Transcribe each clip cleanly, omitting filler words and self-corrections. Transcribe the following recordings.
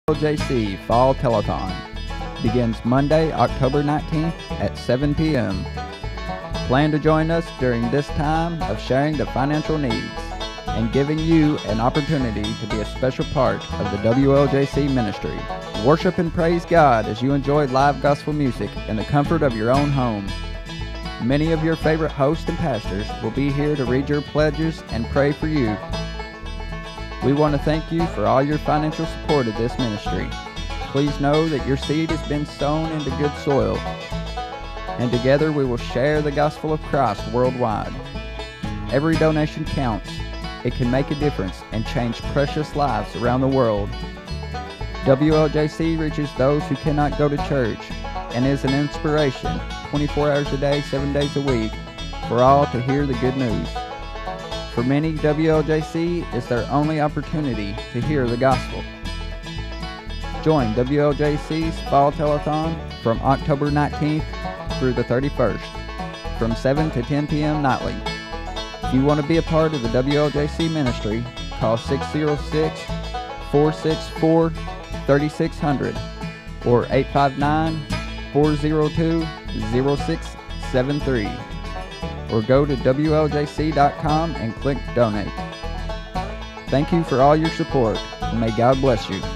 WLJC Fall Telethon begins Monday, October 19th at 7 p.m. Plan to join us during this time of sharing the financial needs and giving you an opportunity to be a special part of the WLJC ministry. Worship and praise God as you enjoy live gospel music in the comfort of your own home. Many of your favorite hosts and pastors will be here to read your pledges and pray for you. We want to thank you for all your financial support of this ministry. Please know that your seed has been sown into good soil, and together we will share the gospel of Christ worldwide. Every donation counts. It can make a difference and change precious lives around the world. WLJC reaches those who cannot go to church and is an inspiration 24 hours a day, 7 days a week for all to hear the good news. For many, WLJC is their only opportunity to hear the gospel. Join WLJC's Fall Telethon from October 19th through the 31st, from 7 to 10 p.m. nightly. If you want to be a part of the WLJC ministry, call 606-464-3600 or 859-402-0673. Or go to WLJC.com and click Donate. Thank you for all your support, and may God bless you.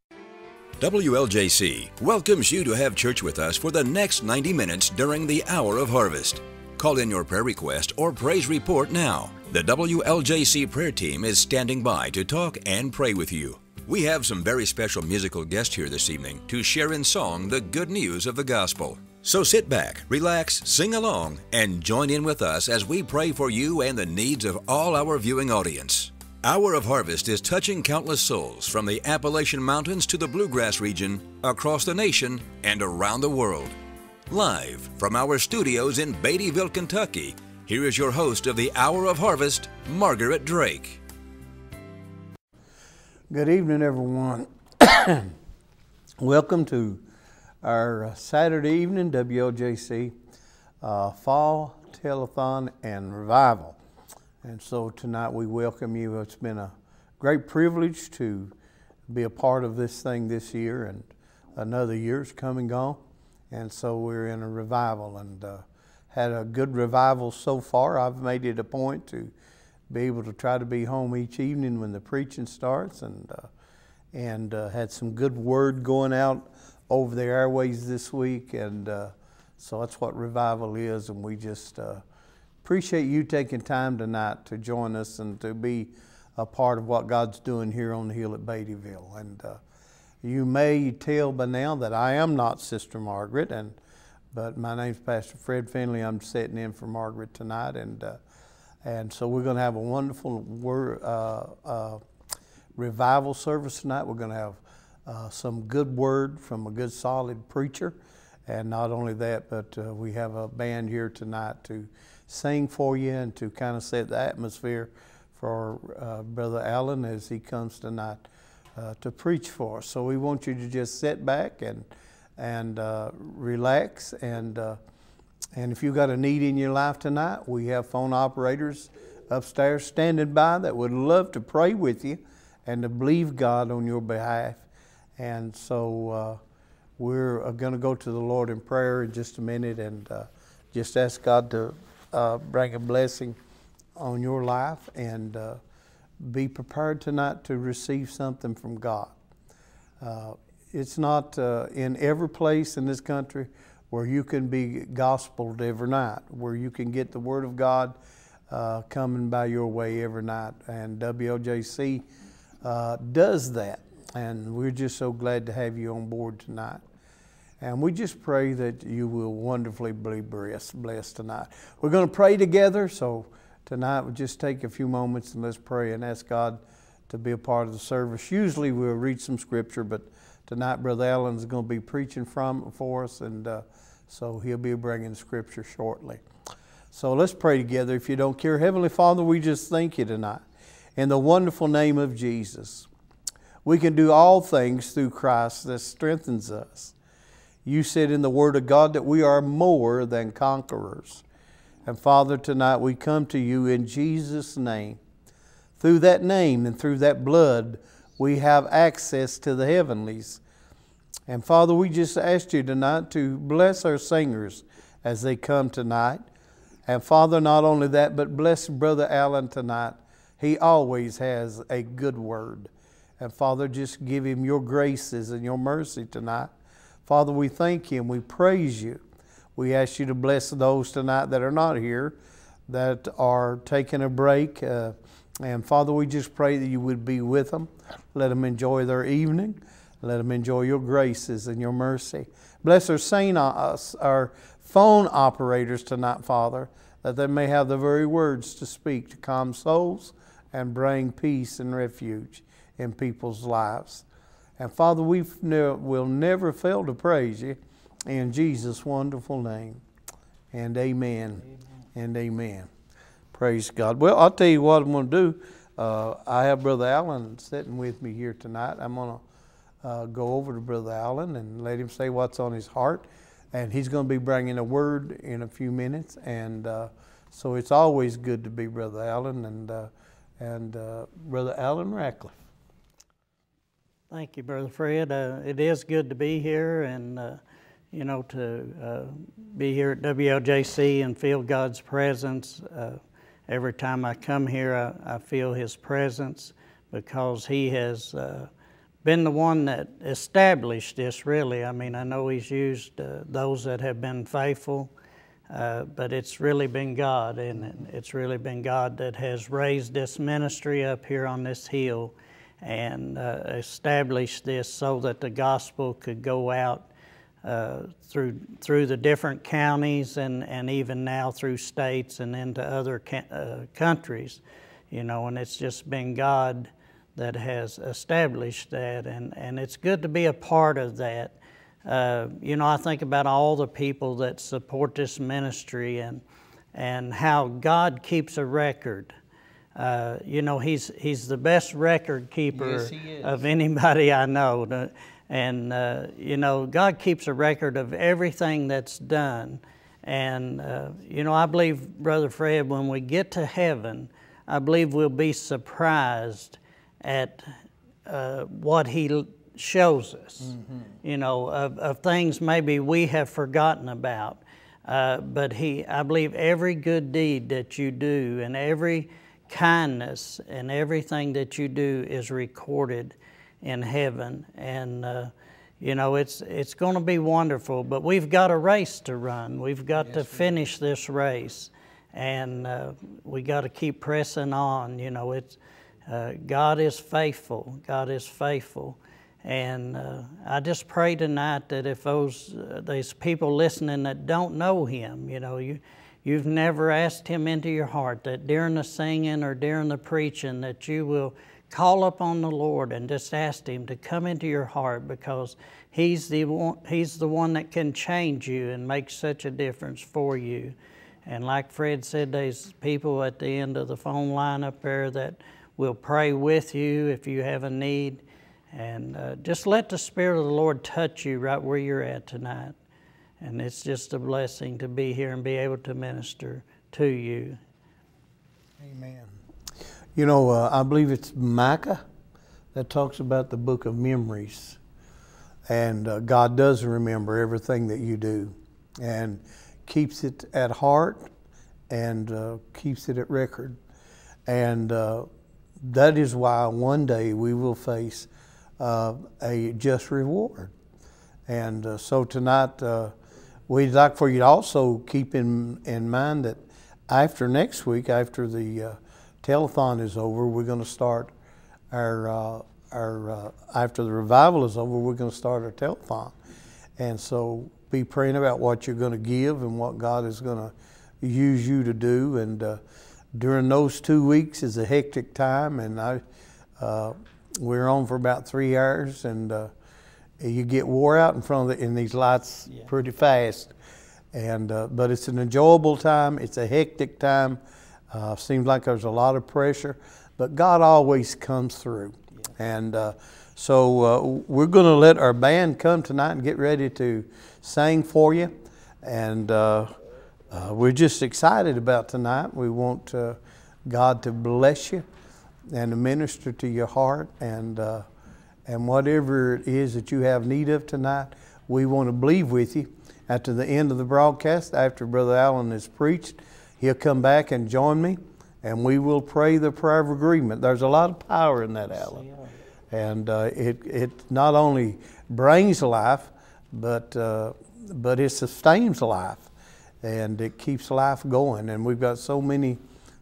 WLJC welcomes you to have church with us for the next 90 minutes during the hour of harvest. Call in your prayer request or praise report now. The WLJC prayer team is standing by to talk and pray with you. We have some very special musical guests here this evening to share in song the good news of the gospel. So sit back, relax, sing along, and join in with us as we pray for you and the needs of all our viewing audience. Hour of Harvest is touching countless souls from the Appalachian Mountains to the Bluegrass region, across the nation, and around the world. Live from our studios in Beattyville, Kentucky, here is your host of the Hour of Harvest, Margaret Drake. Good evening, everyone. Welcome to our Saturday evening WLJC Fall Telethon and Revival. And so tonight we welcome you. It's been a great privilege to be a part of this thing this year, and another year's come and gone. And so we're in a revival and had a good revival so far. I've made it a point to be able to try to be home each evening when the preaching starts, and had some good word going out over the airways this week, and so that's what revival is, and we just appreciate you taking time tonight to join us and to be a part of what God's doing here on the hill at Beattyville. And you may tell by now that I am not Sister Margaret, but my name's Pastor Fred Finley. I'm sitting in for Margaret tonight, and so we're going to have a wonderful revival service tonight. We're going to have some good word from a good solid preacher, and not only that, but we have a band here tonight to sing for you and to kind of set the atmosphere for Brother Allen as he comes tonight to preach for us. So we want you to just sit back and relax, and if you've got a need in your life tonight, we have phone operators upstairs standing by that would love to pray with you and to believe God on your behalf. And so we're going to go to the Lord in prayer in just a minute, and just ask God to bring a blessing on your life, and be prepared tonight to receive something from God. It's not in every place in this country where you can be gospeled every night, where you can get the Word of God coming by your way every night, and WLJC does that. And we're just so glad to have you on board tonight. And we just pray that you will wonderfully be blessed tonight. We're going to pray together, so tonight we'll just take a few moments and let's pray and ask God to be a part of the service. Usually we'll read some scripture, but tonight Brother Allen's going to be preaching for us, and so he'll be bringing scripture shortly. So let's pray together if you don't care. Heavenly Father, we just thank you tonight in the wonderful name of Jesus. We can do all things through Christ that strengthens us. You said in the Word of God that we are more than conquerors. And Father, tonight we come to you in Jesus' name. Through that name and through that blood, we have access to the heavenlies. And Father, we just asked you tonight to bless our singers as they come tonight. And Father, not only that, but bless Brother Allen tonight. He always has a good word. And Father, just give him your graces and your mercy tonight. Father, we thank you and we praise you. We ask you to bless those tonight that are not here, that are taking a break. And Father, we just pray that you would be with them. Let them enjoy their evening. Let them enjoy your graces and your mercy. Bless our phone operators tonight, Father, that they may have the very words to speak to calm souls and bring peace and refuge in people's lives. And Father, we'll never fail to praise you in Jesus' wonderful name. And amen. And amen. Praise God. Well, I'll tell you what I'm going to do. I have Brother Allen sitting with me here tonight. I'm going to go over to Brother Allen and let him say what's on his heart. And he's going to be bringing a word in a few minutes. And so it's always good to be Brother Allen and Brother Allen Ratliff. Thank you, Brother Fred. It is good to be here and, to be here at WLJC and feel God's presence. Every time I come here, I feel His presence because He has been the one that established this, really. I mean, I know He's used those that have been faithful, but it's really been God, and it's really been God that has raised this ministry up here on this hill and established this so that the gospel could go out through the different counties and even now through states and into other countries, and it's just been God that has established that, and it's good to be a part of that. I think about all the people that support this ministry and how God keeps a record. He's the best record keeper of anybody I know. And, God keeps a record of everything that's done. And, I believe, Brother Fred, when we get to heaven, I believe we'll be surprised at what He shows us, of things maybe we have forgotten about. But I believe every good deed that you do and every kindness and everything that you do is recorded in heaven. And it's going to be wonderful, but we've got a race to run. We've got to finish this race, and we got to keep pressing on. God is faithful. God is faithful. And I just pray tonight that if there's people listening that don't know Him, you've never asked Him into your heart, that during the singing or during the preaching that you will call upon the Lord and just ask Him to come into your heart, because He's the one that can change you and make such a difference for you. And like Fred said, there's people at the end of the phone line up there that will pray with you if you have a need. And just let the Spirit of the Lord touch you right where you're at tonight. And it's just a blessing to be here and be able to minister to you. Amen. I believe it's Micah that talks about the book of memories. And God does remember everything that you do and keeps it at heart and keeps it at record. And that is why one day we will face a just reward. And so tonight, we'd like for you to also keep in mind that after next week, after the telethon is over, we're going to start our after the revival is over, we're going to start our telethon. And so be praying about what you're going to give and what God is going to use you to do. And during those 2 weeks is a hectic time, and we're on for about 3 hours, and you get wore out in these lights pretty fast. And but it's an enjoyable time. It's a hectic time. Seems like there's a lot of pressure, but God always comes through. And so we're going to let our band come tonight and get ready to sing for you. And we're just excited about tonight. We want God to bless you and to minister to your heart, and whatever it is that you have need of tonight, we want to believe with you. At the end of the broadcast, after Brother Allen has preached, he'll come back and join me, and we will pray the prayer of agreement. There's a lot of power in that, Allen. And it not only brings life, but it sustains life, and it keeps life going. And we've got so many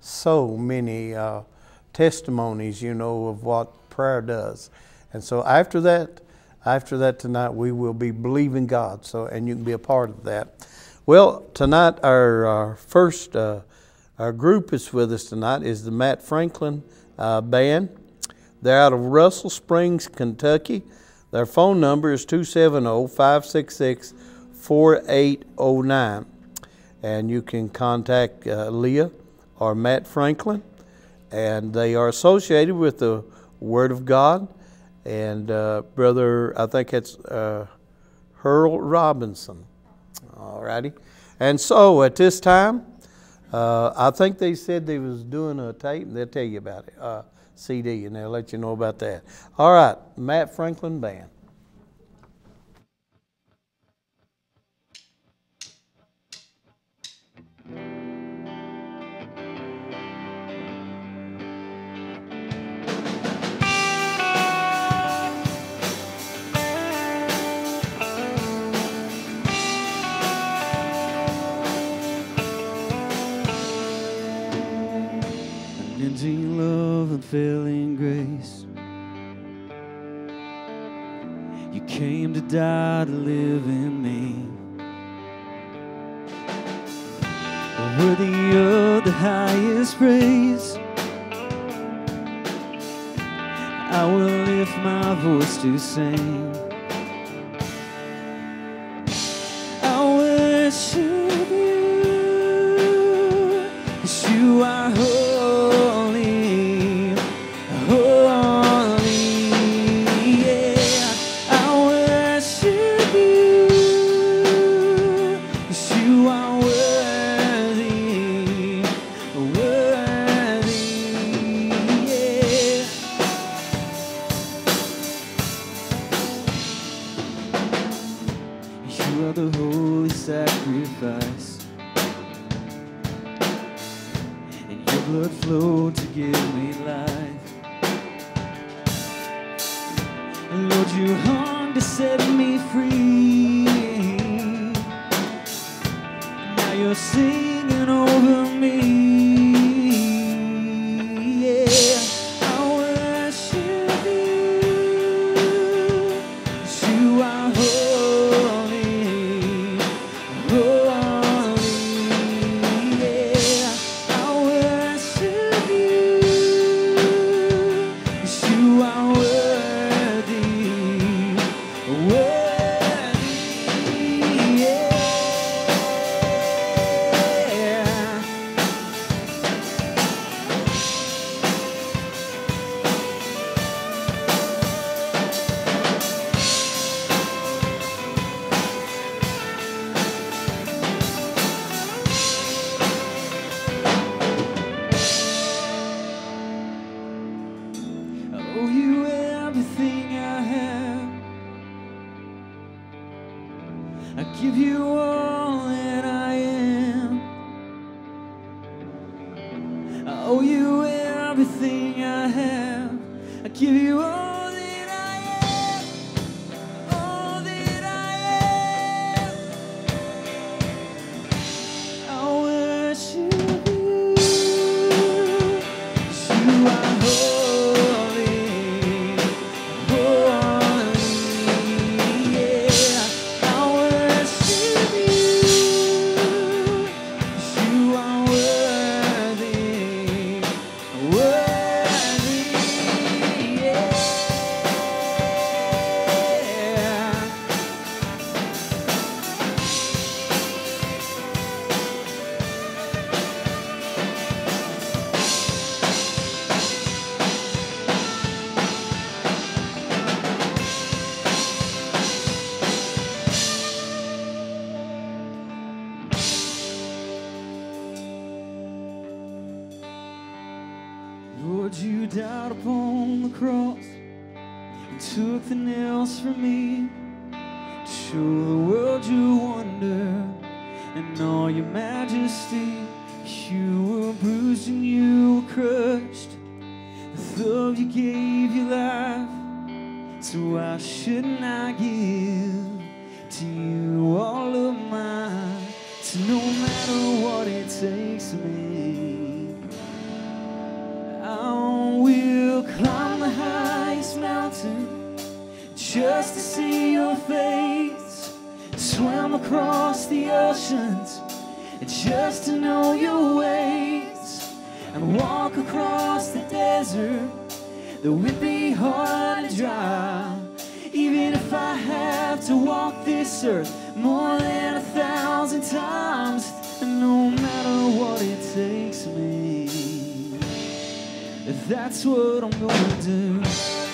testimonies, you know, of what prayer does. And so after that tonight, we will be believing God. So, and you can be a part of that. Well, tonight our first our group that's with us tonight is the Matt Franklin Band. They're out of Russell Springs, Kentucky. Their phone number is 270-566-4809. And you can contact Leah or Matt Franklin. And they are associated with the Word of God. And Brother, I think it's Earl Robinson. All righty. And so at this time, I think they said they was doing a tape. They'll tell you about it. CD, and they'll let you know about that. All right, Matt Franklin Band. Unending love and failing grace, you came to die to live in me, worthy of the highest praise. I will lift my voice to sing. I worship you, 'cause you are holy. Sacrifice, and your blood flowed to give me life. And Lord, you hung to set me free. Now you're singing over me. Yeah, I worship you, 'cause you are holy. I give you all that I am. I owe you everything I have. I give you all that I am. All that I am. I worship you. 'Cause you are holy. Holy, yeah. I worship you. 'Cause you are worthy. Worthy, yeah. died upon the cross and took the nails from me to show the world your wonder and all your majesty. You were bruised and you were crushed. With love you gave your life, so why shouldn't I give to you all of mine? So no matter what it takes me, I will climb the highest mountain just to see your face, swim across the oceans just to know your ways, and walk across the desert that would be hard to dry. Even if I have to walk this earth more than 1,000 times, and no matter what it takes me, that's what I'm gonna do.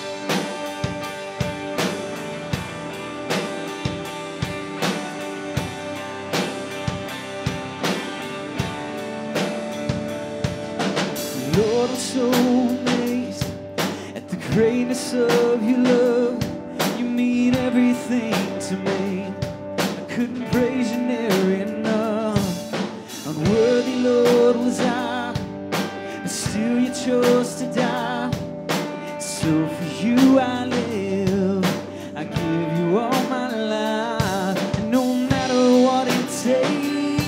Lord, I'm so amazed at the greatness of your love. You mean everything to me. I couldn't praise you near enough. Unworthy, Lord, was I, but still you chose to die. So for you I live, I give you all my life, and no matter what it takes.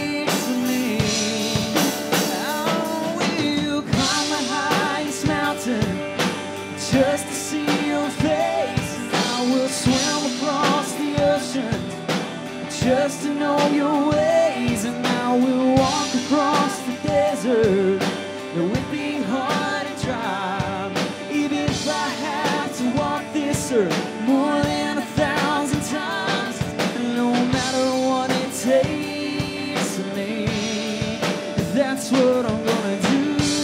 Just to see your face, and I will swim across the ocean just to know your ways, and I will walk across the desert that would be hard to try. Even if I have to walk this earth more than 1,000 times, and no matter what it takes of me, that's what I'm gonna do.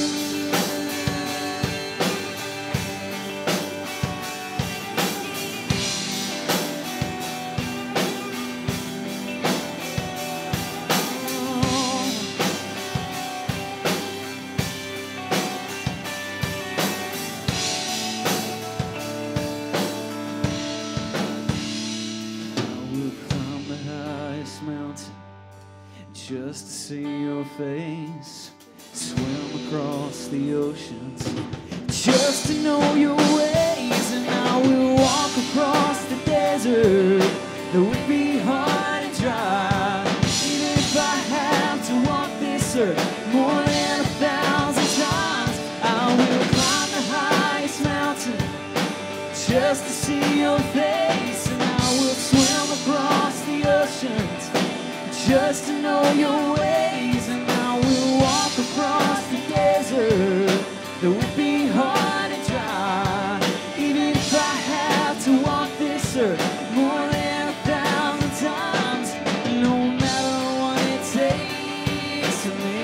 Just to see your face, swim across the oceans, just to know your ways, and I will walk across the desert that would be hard to dry. Even if I have to walk this earth more than 1,000 times, I will climb the highest mountain just to see your face, and I will swim across the oceans just to know your ways, and I will walk across the desert that would be hard to dry. Even if I have to walk this earth more than 1,000 times, no matter what it takes of me.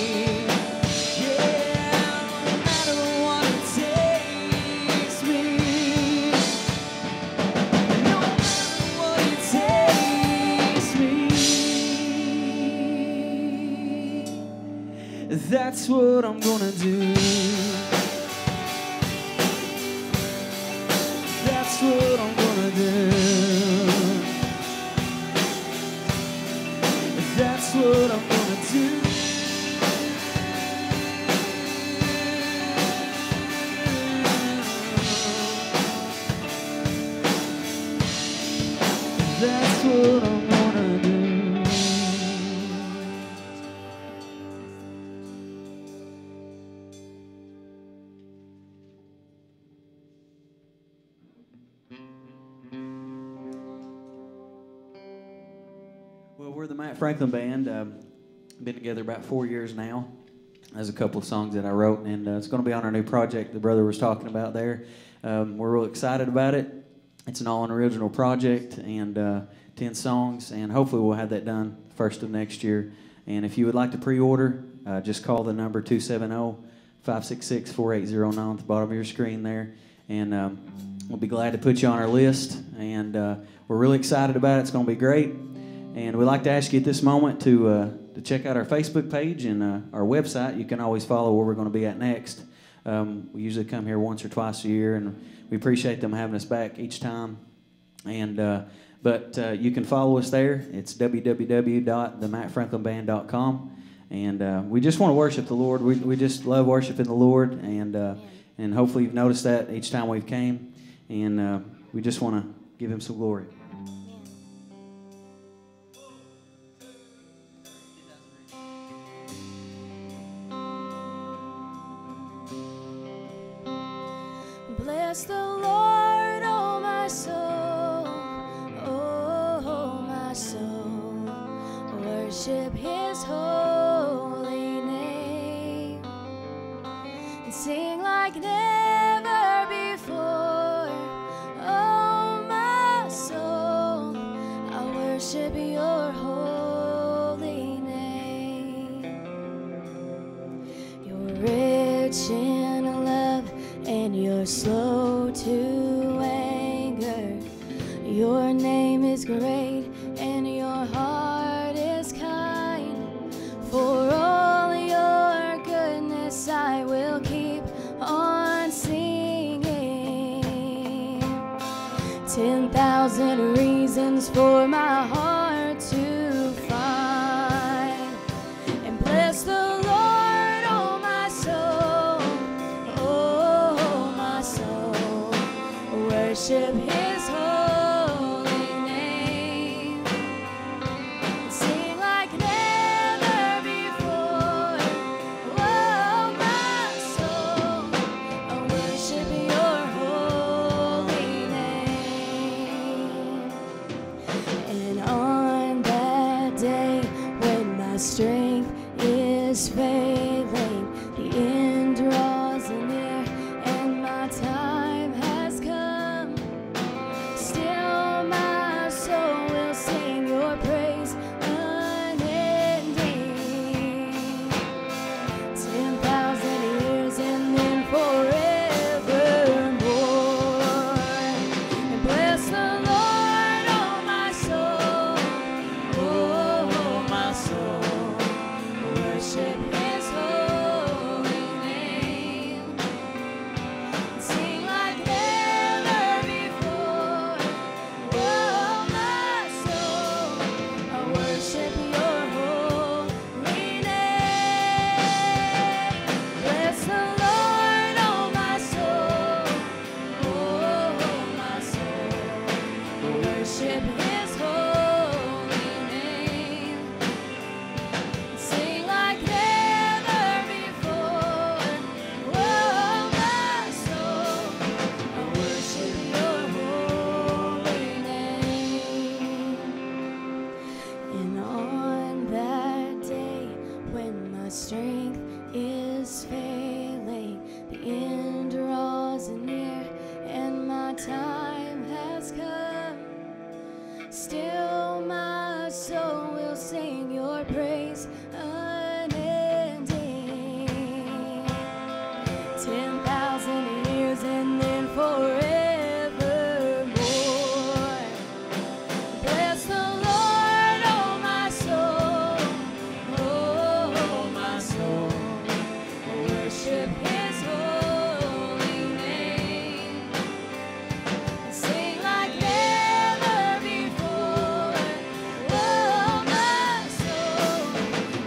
Yeah, no matter what it takes me. No matter what it takes me. That's what I'm gonna do. That's what I'm gonna do. That's what I'm gonna do. That's what I'm gonna do. Well, we're the Matt Franklin Band. Been together about 4 years now. There's a couple of songs that I wrote, and it's going to be on our new project the brother was talking about there. We're real excited about it. It's an all-original project, and 10 songs, and hopefully we'll have that done first of next year. And if you would like to pre-order, just call the number 270-566-4809 at the bottom of your screen there, and we'll be glad to put you on our list. And we're really excited about it. It's going to be great. And we'd like to ask you at this moment to check out our Facebook page and our website. You can always follow where we're going to be at next. We usually come here once or twice a year, and we appreciate them having us back each time. And but you can follow us there. It's www.themattfranklinband.com. And we just want to worship the Lord. We just love worshiping the Lord, and hopefully you've noticed that each time we've came. And we just want to give Him some glory. Bless the Lord, oh my soul, oh my soul. Worship His holy name and sing like never before. Oh my soul, I worship Your holy name. You're rich in love and You're slow to anger. Your name is great and Your heart is kind. For all Your goodness I will keep on singing. 10,000 reasons for my heart to find. And bless the Lord, oh my soul, oh my soul. Worship His holy name. Sing like never before. Oh my soul, I worship Your holy name. And on that day when my strength is failing, the end draws near and my time has come. Still my soul will sing Your praise unending. 10,000 years and then forevermore. And bless the Lord, oh my soul, oh my soul. Worship His holy name. Sing like never before. Oh my soul, I worship Your holy name. Bless the Lord, oh my soul, oh my soul. Worship His holy name. Sing like never before. Oh my soul, I worship Your holy name. And on that day when my strength is failing, the end draws near and my time has come. Still my soul will sing Your praise unending. 10,000 years and then forevermore. Bless the Lord, oh my soul, oh my soul. Worship His holy name. Sing like never before. Oh my soul,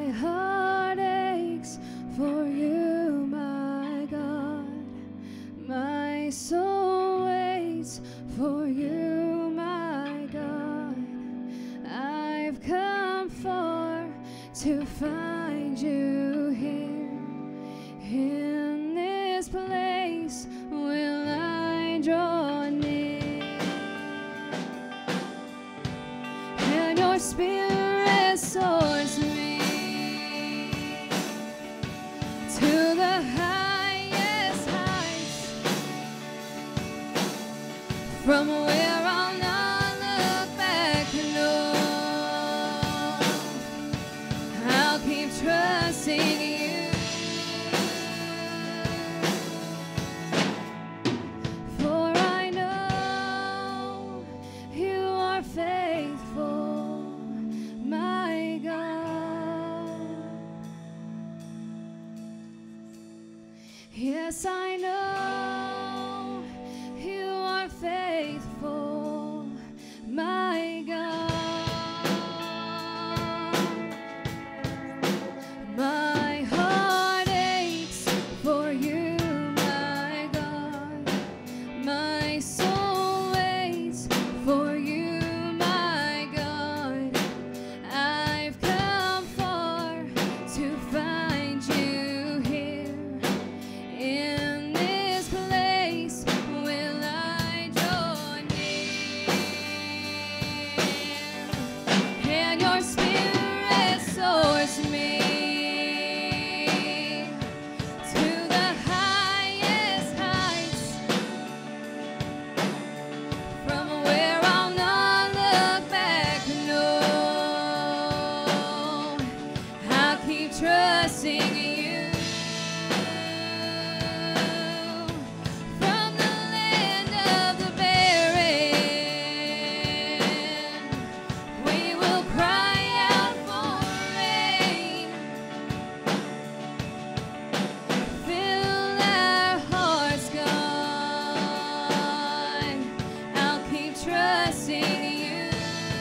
heart aches for you, my God. My soul waits for you, my God. I've come far to find you here. In this place will I draw near, and your spirit restores me to the highest heights, from where I'll not look back. No, I'll keep trusting you, for I know you are faithful, my God. Yes, I know you are faithful, my God. My heart aches for you, my God. My soul waits for you, my God. I've come far to find you here. In this place will I draw near, and your spirit restores me to the highest heights, from where I'll not look back. No, I'll keep trusting you. From the land of the barren, we will cry out for rain. Fill our hearts, God. I'll keep trusting you,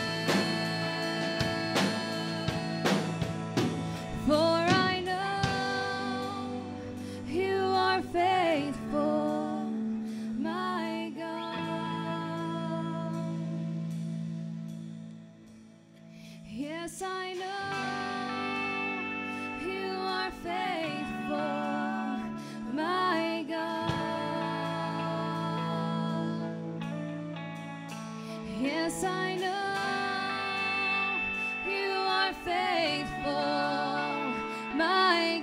for I know you are faithful, my God. Yes, I know you are faithful, my God. Yes, I know you are faithful, my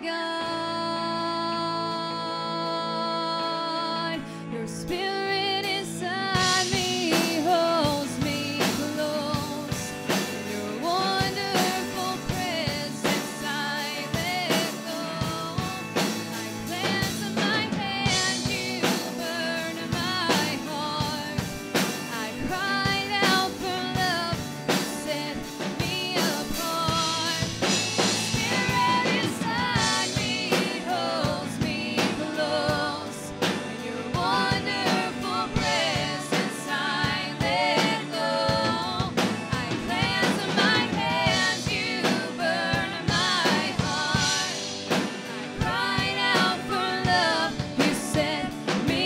God. Your spirit inside me holds me close. Your wonderful presence I let go. Like plants in my hand, you burn my heart. I cried out for love, you set me apart. Spirit inside me holds me close. In your wonderful presence I let go. Like plants in my hands, you burn my heart. I cried out for love, you set me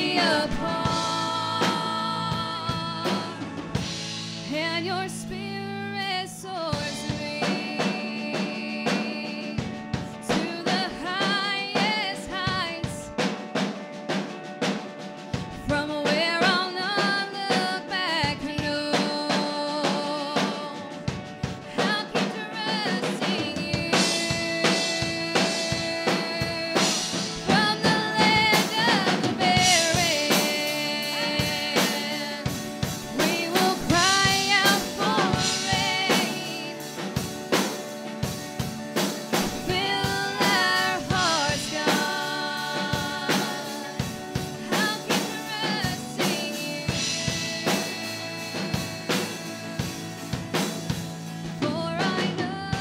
apart, and your spirit restores me to the highest heights, from where I'll not look back. No, I'll keep trusting you. From the land of the barren, we will cry out for rain. Fill our hearts, God. I'll keep trusting you, for I know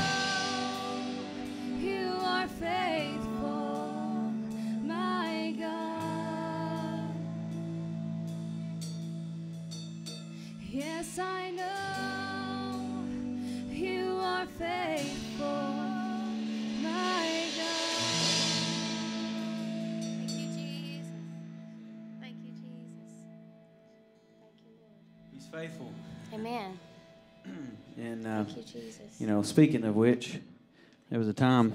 you are faithful, my God. Yes, I know you are faithful, faithful. Amen. And, Thank you, Jesus. you know, speaking of which, there was a time,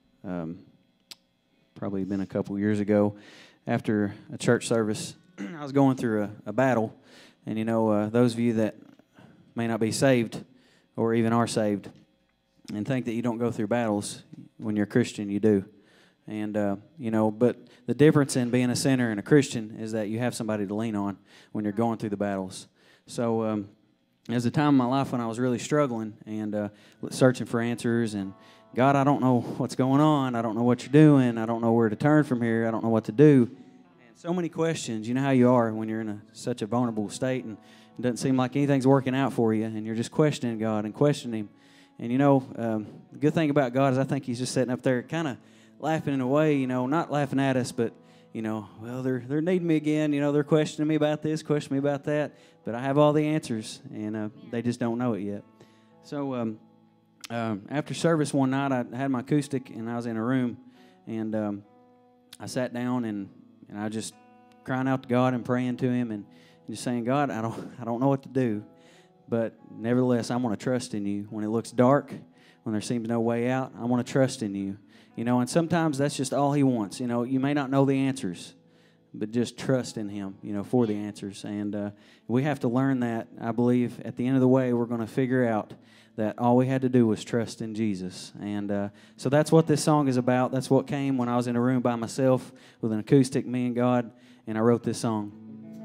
probably been a couple years ago, after a church service, I was going through a battle. And, you know, those of you that may not be saved or even are saved and think that you don't go through battles, when you're a Christian, you do. And, you know, but the difference in being a sinner and a Christian is that you have somebody to lean on when you're going through the battles. So there's a time in my life when I was really struggling and searching for answers. And, God, I don't know what's going on. I don't know what you're doing. I don't know where to turn from here. I don't know what to do. And so many questions. You know how you are when you're in such a vulnerable state and it doesn't seem like anything's working out for you. And you're just questioning God and questioning Him. And, you know, the good thing about God is I think He's just sitting up there kind of laughing in a way, you know, not laughing at us, but, you know, well, they're needing me again. You know, they're questioning me about this, questioning me about that. But I have all the answers, and they just don't know it yet. So after service one night, I had my acoustic, and I was in a room, and I sat down, and I was just crying out to God and praying to Him and just saying, God, I don't know what to do. But nevertheless, I want to trust in You. When it looks dark, when there seems no way out, I want to trust in You. You know, and sometimes that's just all He wants. You know, you may not know the answers, but just trust in Him, you know, for the answers. And we have to learn that. I believe at the end of the way, we're going to figure out that all we had to do was trust in Jesus. And so that's what this song is about. That's what came when I was in a room by myself with an acoustic, me and God, and I wrote this song.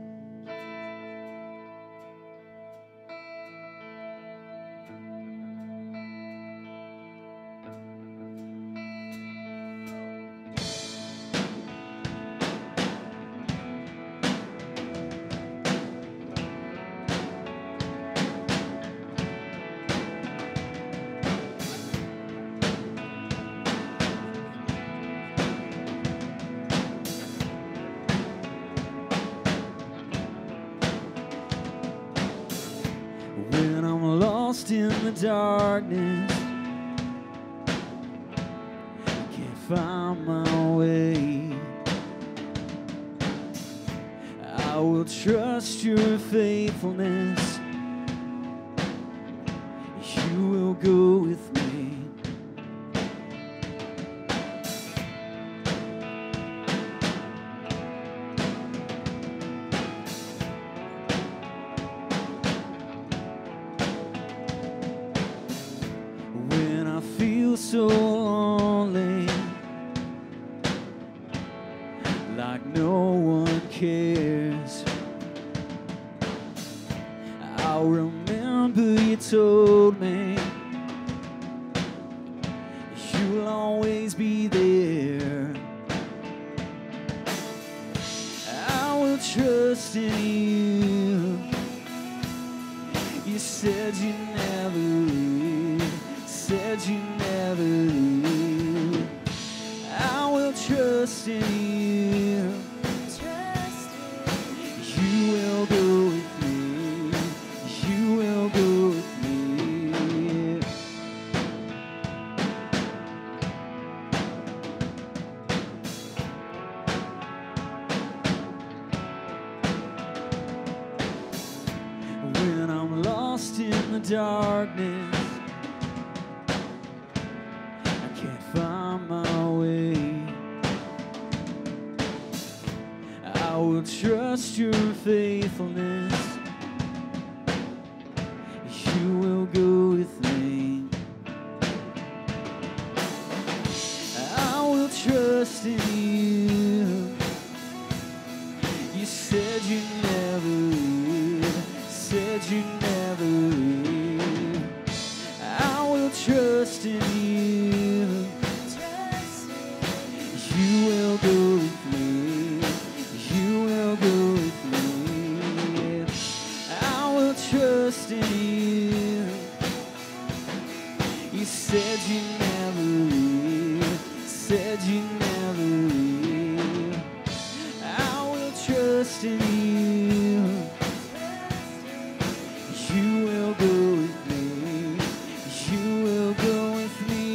When I'm lost in the darkness, I can't find my way, I will trust Your faithfulness. You will go with me. When I feel so lonely, like no one cares, I'll remember You told me You'll always be there. I will trust in You. You said You never leave, said You never leave. I will trust in You. You will go with me. You will go with me. When I'm lost in the darkness, I can't find my way, I will trust Your faithfulness. You will go with me. I will trust in You. You said You never leave, said You never leave. I will trust in You. You will go with me. You will go with me. I will trust in You. You said You never leave, said You never leave. I will trust in You. You will go with me. You will go with me.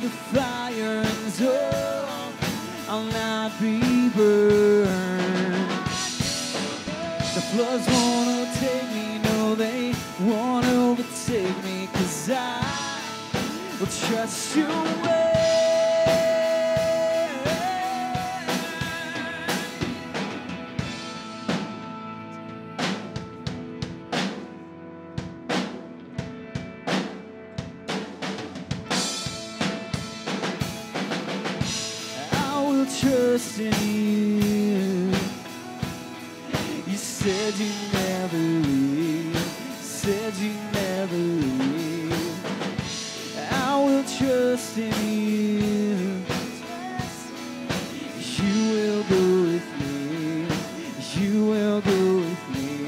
the fire, and so I'll not be burned. The floods wanna take me, no, they wanna overtake me, 'cause I will trust your way. Trust in you. You said you never leave. Said you never leave. I will trust in you. You will go with me. You will go with me.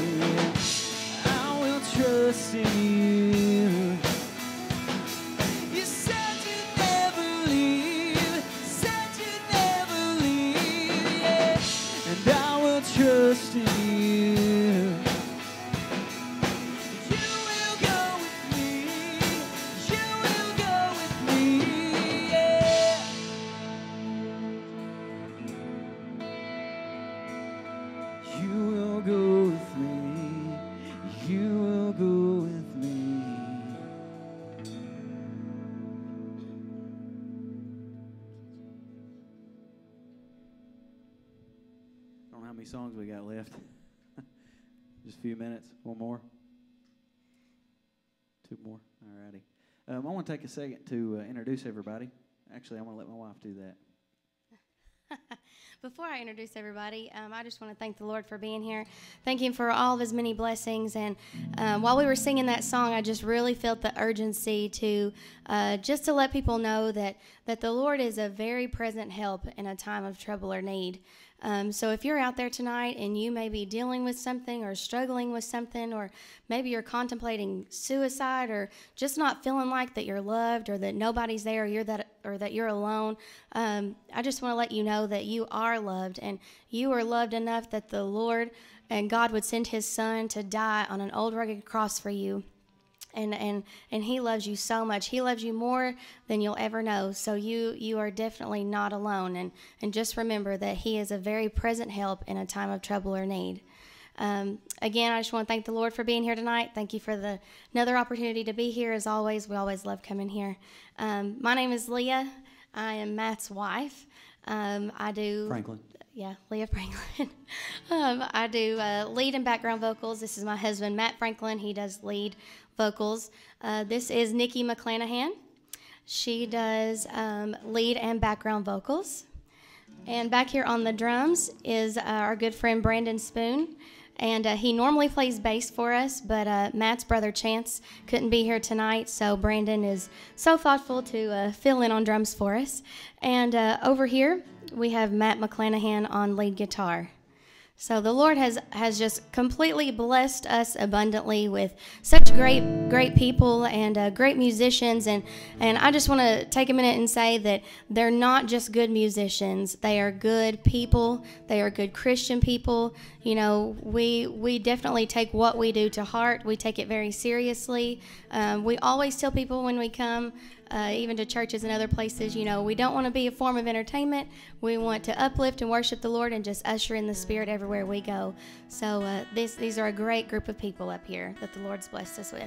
I will trust in you. You said you never leave. Said you never leave, yeah. And I will trust in you. You will go with me. You will go with me, yeah. You will go with me. You will go with me. I don't know how many songs we got left. Just a few minutes. One more. Two more. All righty. I want to take a second to introduce everybody. Actually, I want to let my wife do that. Before I introduce everybody, I just want to thank the Lord for being here. Thank Him for all of His many blessings. And while we were singing that song, I just really felt the urgency to just to let people know that the Lord is a very present help in a time of trouble or need. So if you're out there tonight and you may be dealing with something or struggling with something, or maybe you're contemplating suicide, or just not feeling like that you're loved, or that nobody's there, or that you're alone, I just want to let you know that you are loved, and you are loved enough that the Lord and God would send His Son to die on an old rugged cross for you. And He loves you so much. He loves you more than you'll ever know. So you are definitely not alone. And just remember that He is a very present help in a time of trouble or need. Again, I just want to thank the Lord for being here tonight. Thank you for another opportunity to be here. As always, we always love coming here. My name is Leah. I am Matt's wife. I do... Franklin. Yeah, Leah Franklin. I do lead and background vocals. This is my husband, Matt Franklin. He does lead vocals. This is Nikki McClanahan. She does lead and background vocals. And back here on the drums is our good friend Brandon Spoon. And he normally plays bass for us, but Matt's brother Chance couldn't be here tonight, so Brandon is so thoughtful to fill in on drums for us. And over here, we have Matt McClanahan on lead guitar. So the Lord has just completely blessed us abundantly with such great people and great musicians. And I just want to take a minute and say that they're not just good musicians. They are good people. They are good Christian people. You know, we definitely take what we do to heart. We take it very seriously. We always tell people when we come, even to churches and other places, you know, we don't want to be a form of entertainment. We want to uplift and worship the Lord and just usher in the Spirit everywhere we go. So these are a great group of people up here that the Lord's blessed us with.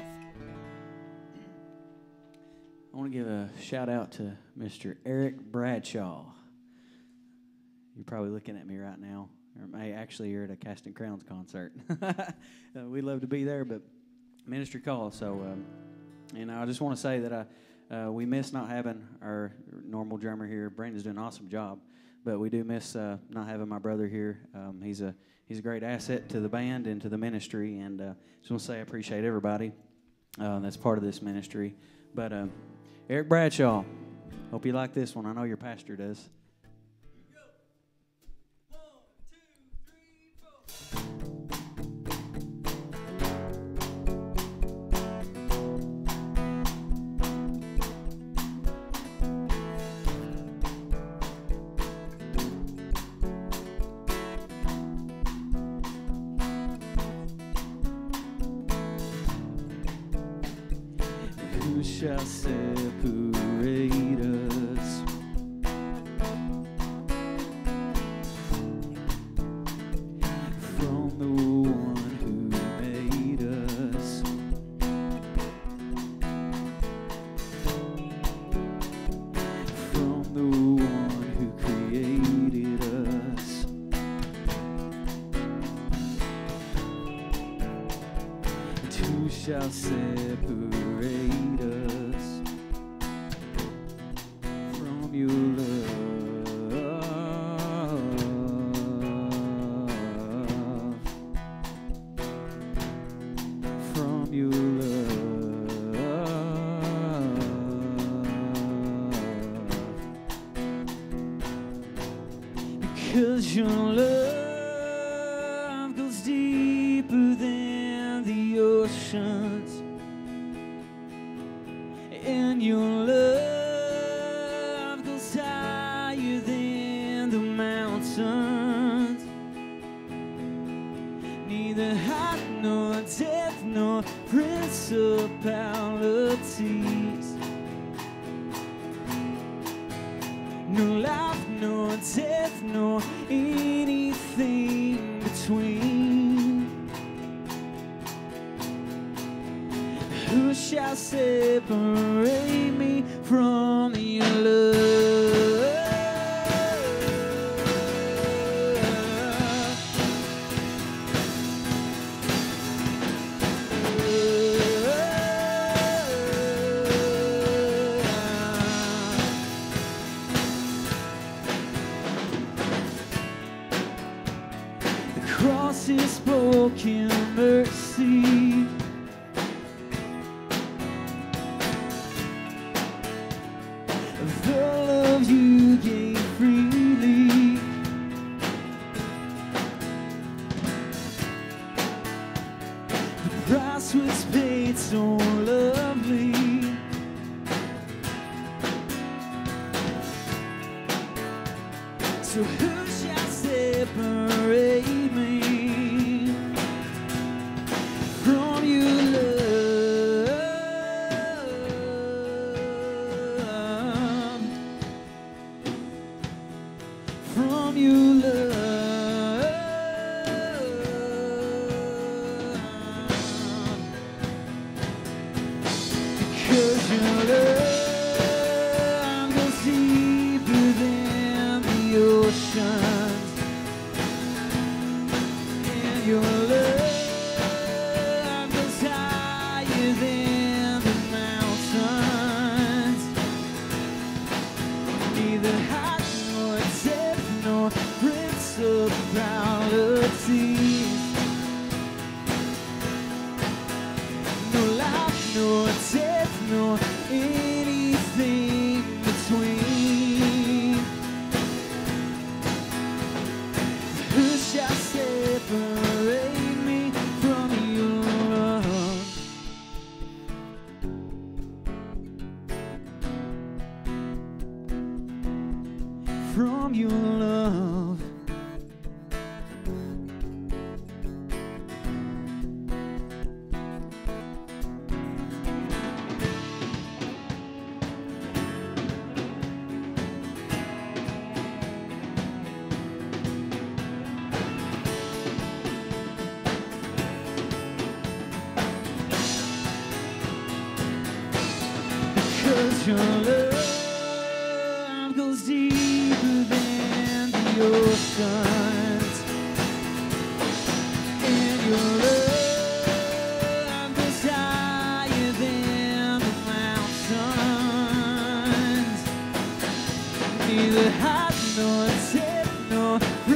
I want to give a shout out to Mr. Eric Bradshaw. You're probably looking at me right now. Or actually, you're at a Casting Crowns concert. We'd love to be there, but ministry call. So, and I just want to say that we miss not having our normal drummer here. Brandon's doing an awesome job, but we do miss not having my brother here. He's a great asset to the band and to the ministry, and just want to say I appreciate everybody that's part of this ministry. But Eric Bradshaw, hope you like this one. I know your pastor does. Who shall separate shall separate us from your love? From your love. Because your love goes deeper than the oceans, and your love goes higher than the mountains. Neither height nor depth nor principalities, no life nor death nor anything between. Who shall separate me from your love? The cross is spoken mercy. The love you gave freely. The price was paid so lovely. So who shall separate me from your love? From your love. Because your love goes deeper than the oceans, and your love goes higher than the mountains. Neither height nor depth nor principalities, no life nor death nor anything between. Who shall separate me from your love? From your love. Because your love goes deeper than the oceans, and your love goes higher than the mountains. Neither height nor depth nor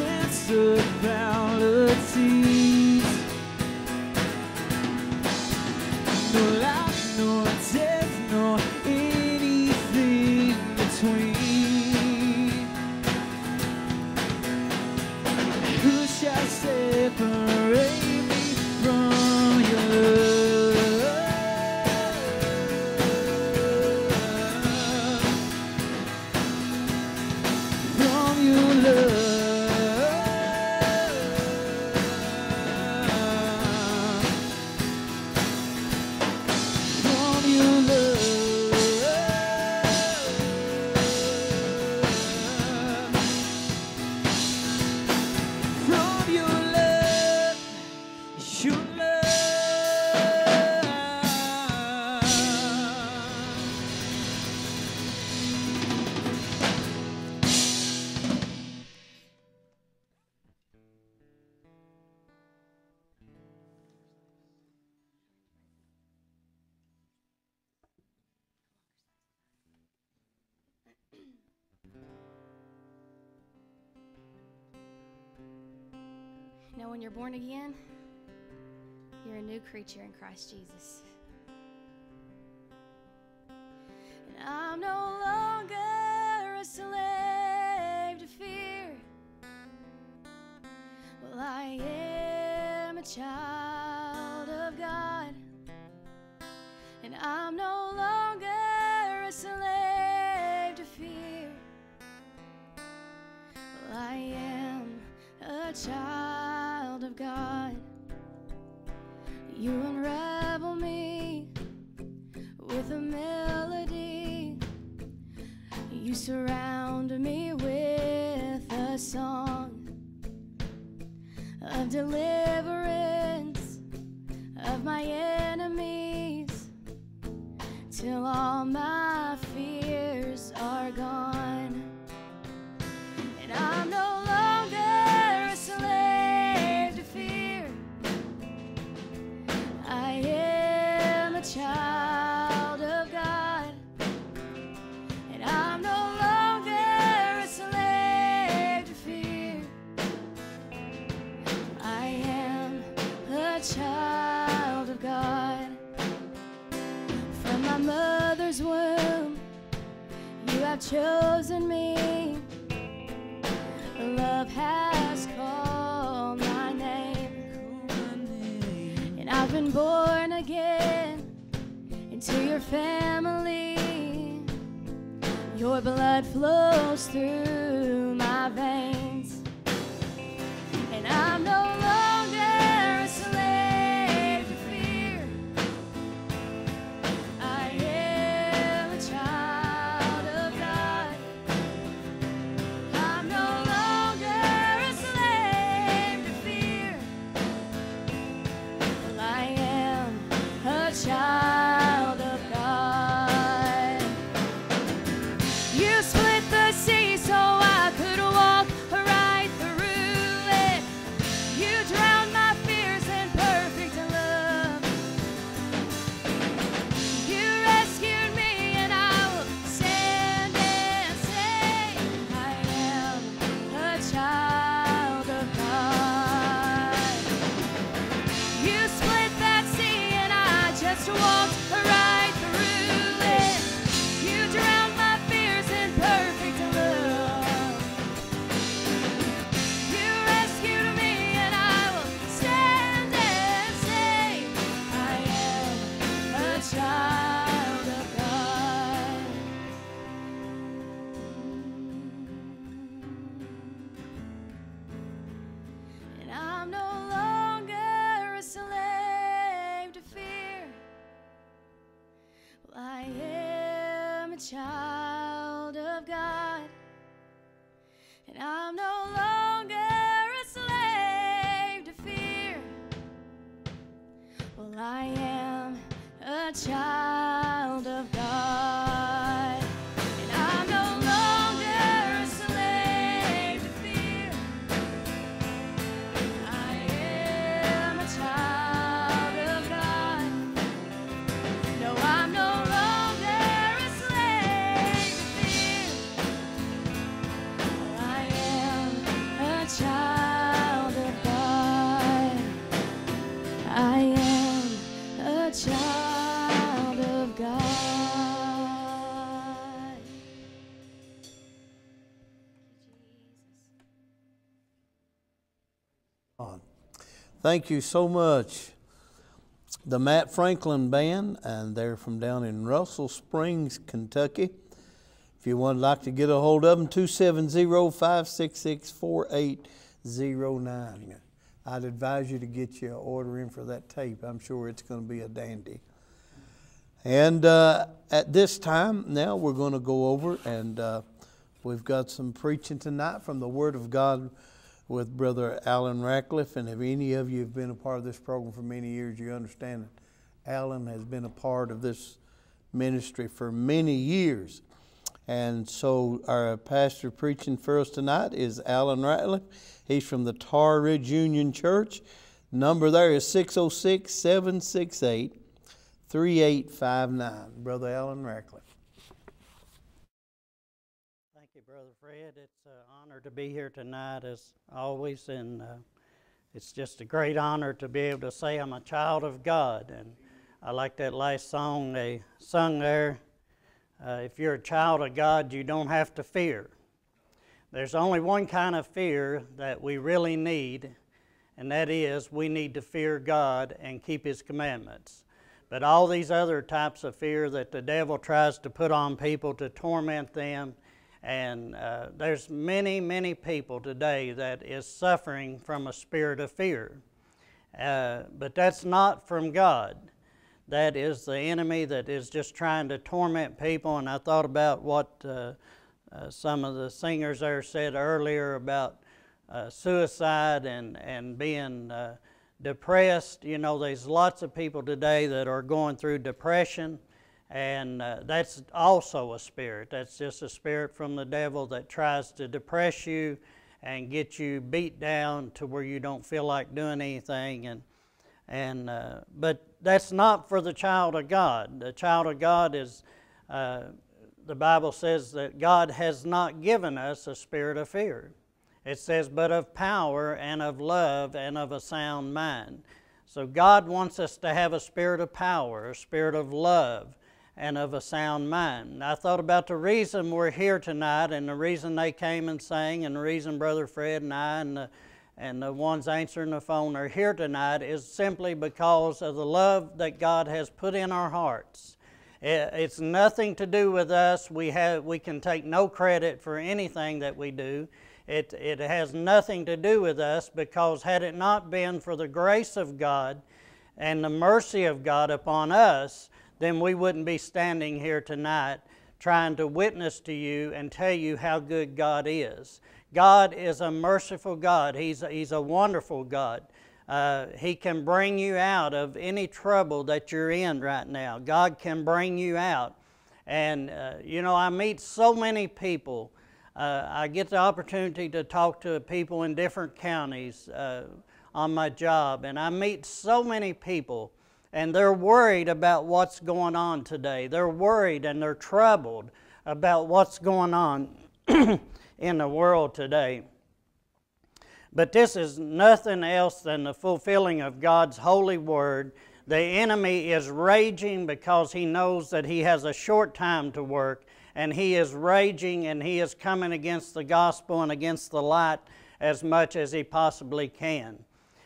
principalities, no life nor death nor anything between. Who shall separate me from your love? when you're born again, you're a new creature in Christ Jesus. And I'm no longer a slave to fear. Well, I am a child of God. And I'm no longer a slave to fear. Well, I am a child of God. You unravel me with a melody. You surround me with a song of deliverance of my enemies, till all my fears are gone. And I'm no longer a slave to fear. I am a child of God. And I'm no longer a slave to fear. I am a child of God. From my mother's womb, you have chosen me. Love has called my name. And I've been born again into your family. Your blood flows through my veins. And I'm no longer a slave to fear. I am a child of God. I'm no longer a slave to fear. Well, I am a child of God. You split the sea so I could walk right through it. You drowned my fears in perfect love. You rescued me, and I will stand and say, I am a child of God. You split that sea, and I just walked right through it. You drowned my fears in perfect love. You rescued me, and I will stand and say, I am a child of God. And I'm no longer a slave to fear. Well, I am a child of God. And I'm no longer a slave to fear. Well, I am a child of God. And I'm no longer a slave to fear. I am a child of God. No, I'm no longer a slave to fear. I am a child of God. I am a child of God. Thank you so much. The Matt Franklin Band, and they're from down in Russell Springs, Kentucky. If you would like to get a hold of them, 270-566-4809. I'd advise you to get your order in for that tape. I'm sure it's going to be a dandy. And at this time, now we're going to go over, and we've got some preaching tonight from the Word of God with Brother Alan Ratliff. And if any of you have been a part of this program for many years, you understand that Alan has been a part of this ministry for many years. And so our pastor preaching for us tonight is Alan Ratliff. He's from the Tar Ridge Union Church. Number there is 606-768-3859. Brother Alan Ratliff. Thank you, Brother Fred. It's an honor to be here tonight, as always, and it's just a great honor to be able to say I'm a child of God. And I like that last song they sung there. If you're a child of God, you don't have to fear. There's only one kind of fear that we really need, and that is we need to fear God and keep His commandments. But all these other types of fear that the devil tries to put on people to torment them, and there's many, many people today that is suffering from a spirit of fear. But that's not from God. That is the enemy that is just trying to torment people. And I thought about what some of the singers there said earlier about suicide and being depressed. You know, there's lots of people today that are going through depression, and that's also a spirit. That's just a spirit from the devil that tries to depress you and get you beat down to where you don't feel like doing anything. But that's not for the child of God. The child of God is, the Bible says that God has not given us a spirit of fear. It says, but of power and of love and of a sound mind. So God wants us to have a spirit of power, a spirit of love, and of a sound mind. And I thought about the reason we're here tonight, and the reason they came and sang, and the reason Brother Fred and I and the ones answering the phone are here tonight is simply because of the love that God has put in our hearts. It's nothing to do with us. We can take no credit for anything that we do. It has nothing to do with us, because had it not been for the grace of God and the mercy of God upon us, then we wouldn't be standing here tonight trying to witness to you and tell you how good God is. God is a merciful God. He's a wonderful God. He can bring you out of any trouble that you're in right now. God can bring you out. And, you know, I meet so many people. I get the opportunity to talk to people in different counties on my job, and I meet so many people, and they're worried about what's going on today. They're worried and they're troubled about what's going on in the world today. But this is nothing else than the fulfilling of God's holy word. The enemy is raging because he knows that he has a short time to work, and he is raging and he is coming against the gospel and against the light as much as he possibly can.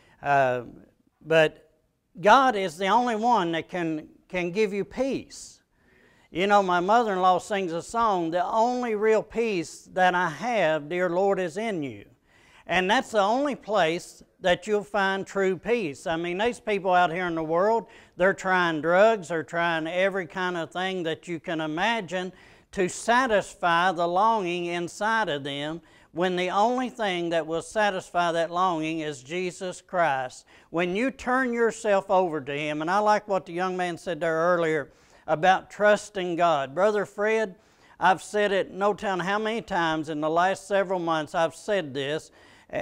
But God is the only one that can give you peace. You know, my mother-in-law sings a song, the only real peace that I have, dear Lord, is in you. And that's the only place that you'll find true peace. I mean, these people out here in the world, they're trying drugs, they're trying every kind of thing that you can imagine to satisfy the longing inside of them, when the only thing that will satisfy that longing is Jesus Christ. When you turn yourself over to Him, and I like what the young man said there earlier about trusting God. Brother Fred, I've said it no telling how many times in the last several months I've said this.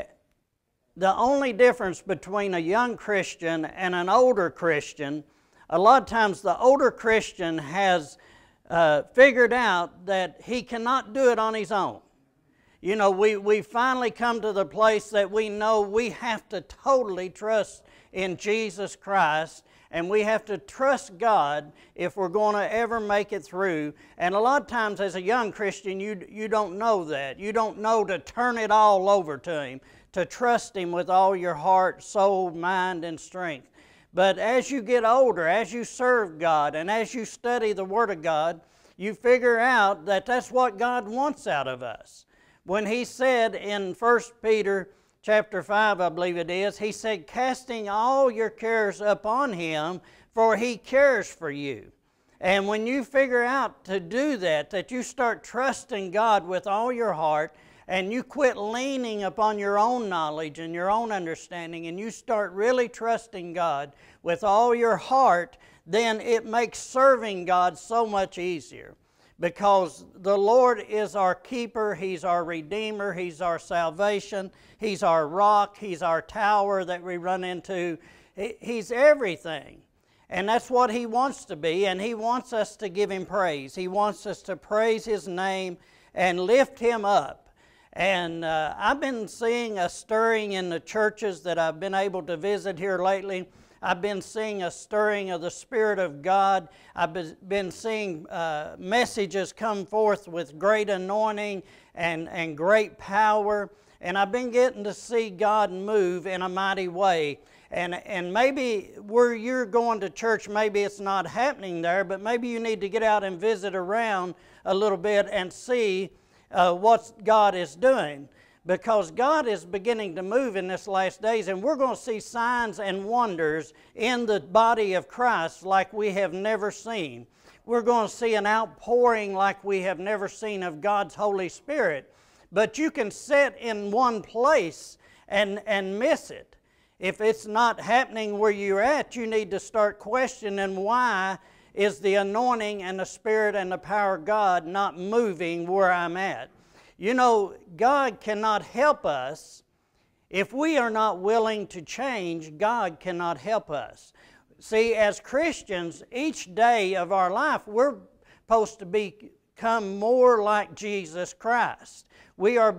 The only difference between a young Christian and an older Christian, a lot of times the older Christian has figured out that he cannot do it on his own. You know, we finally come to the place that we know we have to totally trust in Jesus Christ, and we have to trust God if we're going to ever make it through. And a lot of times as a young Christian, you don't know that. You don't know to turn it all over to Him, to trust Him with all your heart, soul, mind, and strength. But as you get older, as you serve God, and as you study the Word of God, you figure out that that's what God wants out of us. When He said in 1 Peter chapter 5, I believe it is, He said, casting all your cares upon Him, for He cares for you. And when you figure out to do that, that you start trusting God with all your heart, and you quit leaning upon your own knowledge and your own understanding, and you start really trusting God with all your heart, then it makes serving God so much easier. Because the Lord is our keeper, He's our redeemer, He's our salvation, He's our rock, He's our tower that we run into. He's everything. And that's what He wants to be, and He wants us to give Him praise. He wants us to praise His name and lift Him up. And I've been seeing a stirring in the churches that I've been able to visit here lately. I've been seeing a stirring of the Spirit of God. I've been seeing messages come forth with great anointing and great power. And I've been getting to see God move in a mighty way. And maybe where you're going to church, maybe it's not happening there, but maybe you need to get out and visit around a little bit and see what God is doing. Because God is beginning to move in this last days, and we're going to see signs and wonders in the body of Christ like we have never seen. We're going to see an outpouring like we have never seen of God's Holy Spirit. But you can sit in one place and miss it. If it's not happening where you're at, you need to start questioning why is the anointing and the Spirit and the power of God not moving where I'm at. You know, God cannot help us. If we are not willing to change, God cannot help us. See, as Christians, each day of our life, we're supposed to become more like Jesus Christ. We are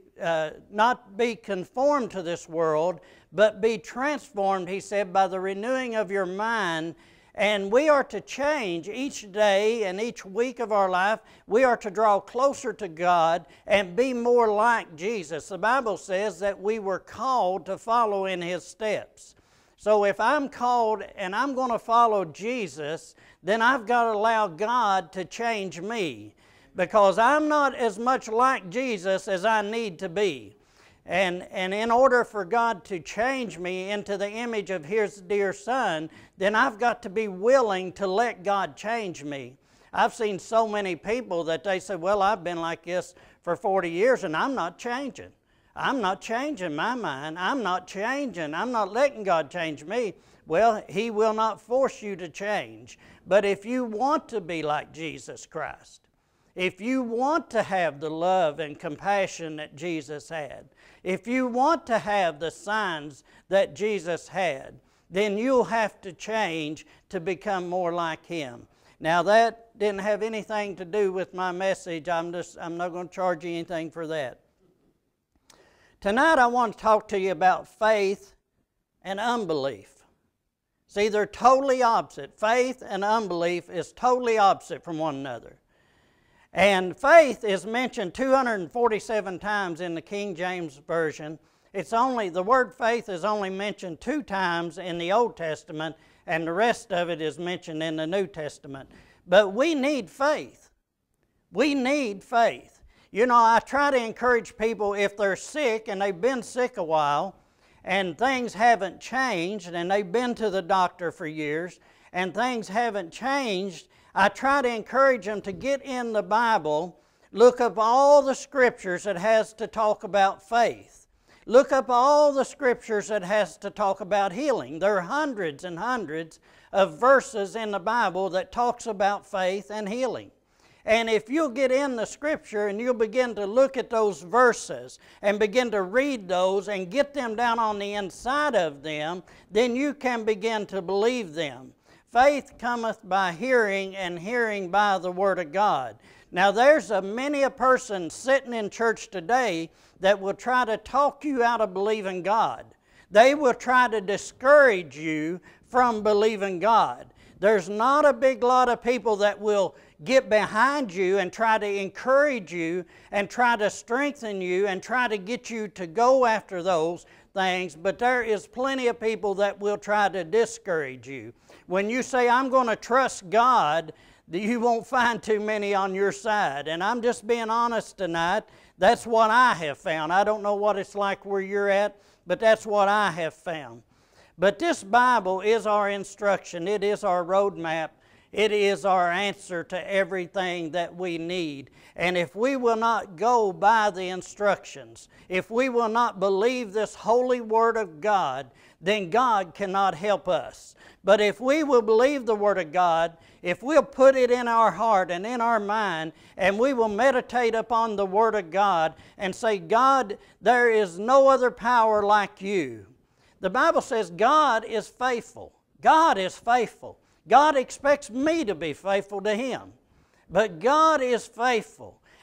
not be conformed to this world, but be transformed, he said, by the renewing of your mind. And we are to change each day and each week of our life. We are to draw closer to God and be more like Jesus. The Bible says that we were called to follow in His steps. So if I'm called and I'm going to follow Jesus, then I've got to allow God to change me, because I'm not as much like Jesus as I need to be. And in order for God to change me into the image of His dear Son, then I've got to be willing to let God change me. I've seen so many people that they say, well, I've been like this for 40 years and I'm not changing. I'm not changing my mind. I'm not changing. I'm not letting God change me. Well, He will not force you to change. But if you want to be like Jesus Christ, if you want to have the love and compassion that Jesus had, if you want to have the signs that Jesus had, then you'll have to change to become more like Him. Now that didn't have anything to do with my message. I'm not going to charge you anything for that. Tonight I want to talk to you about faith and unbelief. See, they're totally opposite. Faith and unbelief is totally opposite from one another. And faith is mentioned 247 times in the King James Version. The word faith is only mentioned 2 times in the Old Testament, and the rest of it is mentioned in the New Testament. But we need faith. We need faith. You know, I try to encourage people, if they're sick and they've been sick a while and things haven't changed and they've been to the doctor for years and things haven't changed, I try to encourage them to get in the Bible, look up all the scriptures that has to talk about faith. Look up all the scriptures that has to talk about healing. There are hundreds and hundreds of verses in the Bible that talks about faith and healing. And if you'll get in the Scripture and you'll begin to look at those verses and begin to read those and get them down on the inside of them, then you can begin to believe them. Faith cometh by hearing, and hearing by the Word of God. Now there's many a person sitting in church today that will try to talk you out of believing God. They will try to discourage you from believing God. There's not a big lot of people that will get behind you and try to encourage you and try to strengthen you and try to get you to go after those things, but there is plenty of people that will try to discourage you. When you say, I'm going to trust God, you won't find too many on your side. And I'm just being honest tonight. That's what I have found. I don't know what it's like where you're at, but that's what I have found. But this Bible is our instruction. It is our roadmap. It is our answer to everything that we need. And if we will not go by the instructions, if we will not believe this holy Word of God, then God cannot help us. But if we will believe the Word of God, if we'll put it in our heart and in our mind, and we will meditate upon the Word of God and say, God, there is no other power like you. The Bible says God is faithful. God is faithful. God expects me to be faithful to Him. But God is faithful.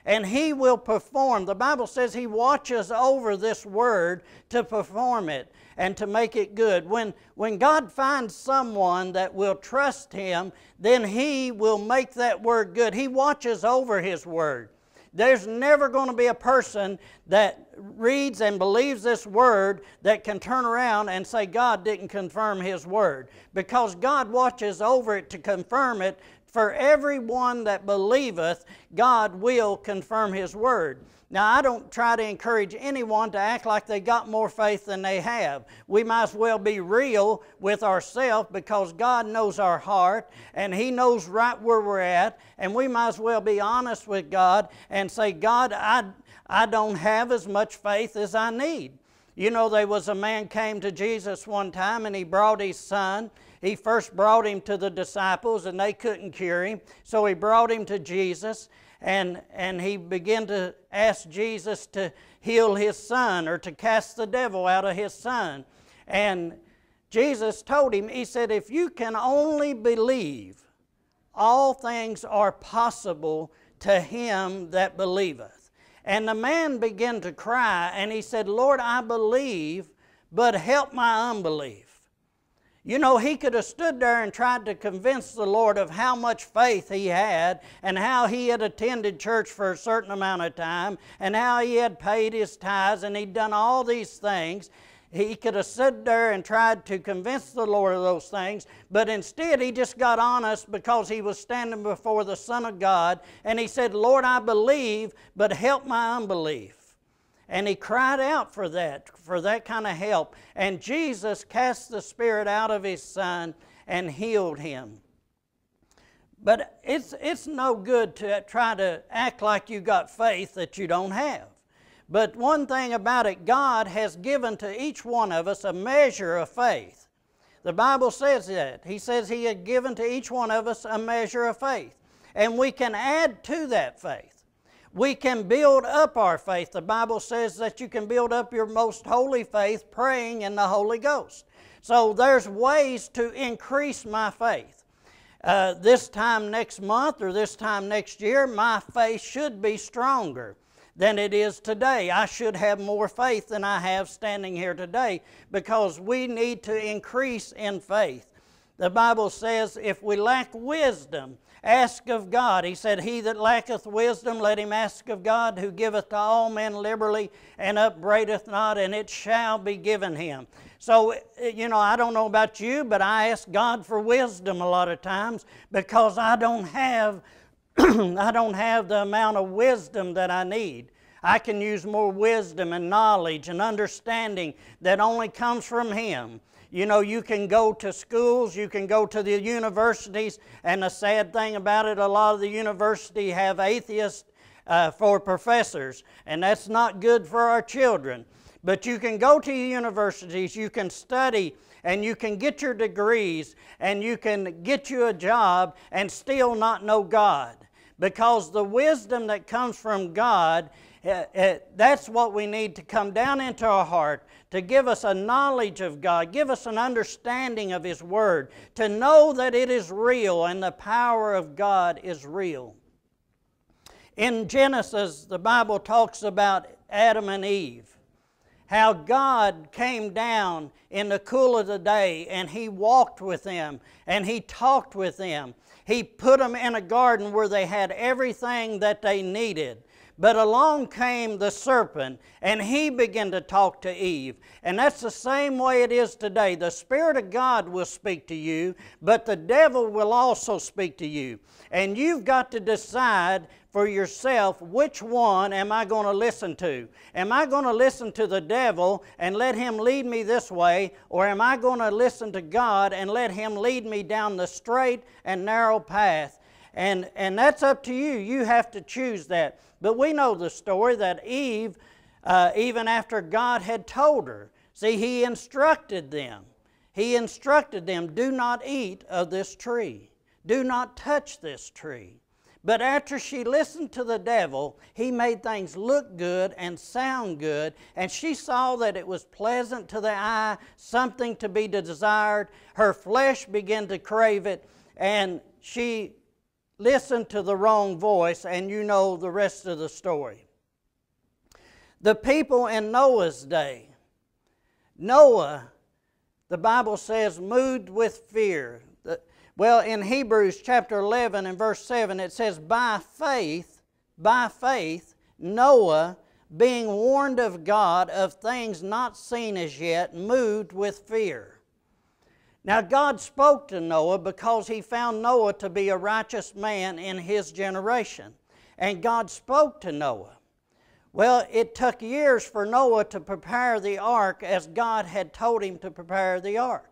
and He will perform. The Bible says He watches over this Word to perform it and to make it good. When God finds someone that will trust Him, then He will make that Word good. He watches over His Word. There's never going to be a person that reads and believes this Word that can turn around and say God didn't confirm His Word, because God watches over it to confirm it. For everyone that believeth, God will confirm His Word. Now, I don't try to encourage anyone to act like they got more faith than they have. We might as well be real with ourselves, because God knows our heart and He knows right where we're at, and we might as well be honest with God and say, God, I don't have as much faith as I need. You know, there was a man came to Jesus one time, and he brought his son. He first brought him to the disciples, and they couldn't cure him. So he brought him to Jesus, and he began to ask Jesus to heal his son, or to cast the devil out of his son. And Jesus told him, He said, if you can only believe, all things are possible to him that believeth. And the man began to cry, and he said, Lord, I believe, but help my unbelief. You know, he could have stood there and tried to convince the Lord of how much faith he had, and how he had attended church for a certain amount of time, and how he had paid his tithes, and he'd done all these things. He could have stood there and tried to convince the Lord of those things, but instead he just got honest, because he was standing before the Son of God, and he said, Lord, I believe, but help my unbelief. And he cried out for that kind of help. And Jesus cast the spirit out of his son and healed him. But it's no good to try to act like you got faith that you don't have. But one thing about it, God has given to each one of us a measure of faith. The Bible says that. He says He had given to each one of us a measure of faith. And we can add to that faith. We can build up our faith. The Bible says that you can build up your most holy faith praying in the Holy Ghost. So there's ways to increase my faith. This time next month or this time next year, my faith should be stronger than it is today. I should have more faith than I have standing here today, because we need to increase in faith. The Bible says if we lack wisdom, ask of God. He said, He that lacketh wisdom, let him ask of God, who giveth to all men liberally and upbraideth not, and it shall be given him. So, you know, I don't know about you, but I ask God for wisdom a lot of times, because I don't have the amount of wisdom that I need. I can use more wisdom and knowledge and understanding that only comes from Him. You know, you can go to schools, you can go to the universities, and the sad thing about it, a lot of the universities have atheists for professors, and that's not good for our children. But you can go to universities, you can study, and you can get your degrees, and you can get you a job and still not know God. Because the wisdom that comes from God, that's what we need to come down into our heart, to give us a knowledge of God, give us an understanding of His Word, to know that it is real and the power of God is real. In Genesis, the Bible talks about Adam and Eve, how God came down in the cool of the day and He walked with them and He talked with them. He put them in a garden where they had everything that they needed. But along came the serpent, and he began to talk to Eve. And that's the same way it is today. The Spirit of God will speak to you, but the devil will also speak to you. And you've got to decide for yourself, which one am I going to listen to? Am I going to listen to the devil and let him lead me this way, or am I going to listen to God and let Him lead me down the straight and narrow path? And that's up to you. You have to choose that. But we know the story that Eve, even after God had told her, see, He instructed them. He instructed them, do not eat of this tree. Do not touch this tree. But after she listened to the devil, he made things look good and sound good, and she saw that it was pleasant to the eye, something to be desired. Her flesh began to crave it, and she listen to the wrong voice, and you know the rest of the story. The people in Noah's day, Noah, the Bible says, moved with fear. Well, in Hebrews chapter 11 and verse 7, it says, by faith, Noah, being warned of God of things not seen as yet, moved with fear. Now, God spoke to Noah because He found Noah to be a righteous man in his generation. And God spoke to Noah. Well, it took years for Noah to prepare the ark as God had told him to prepare the ark.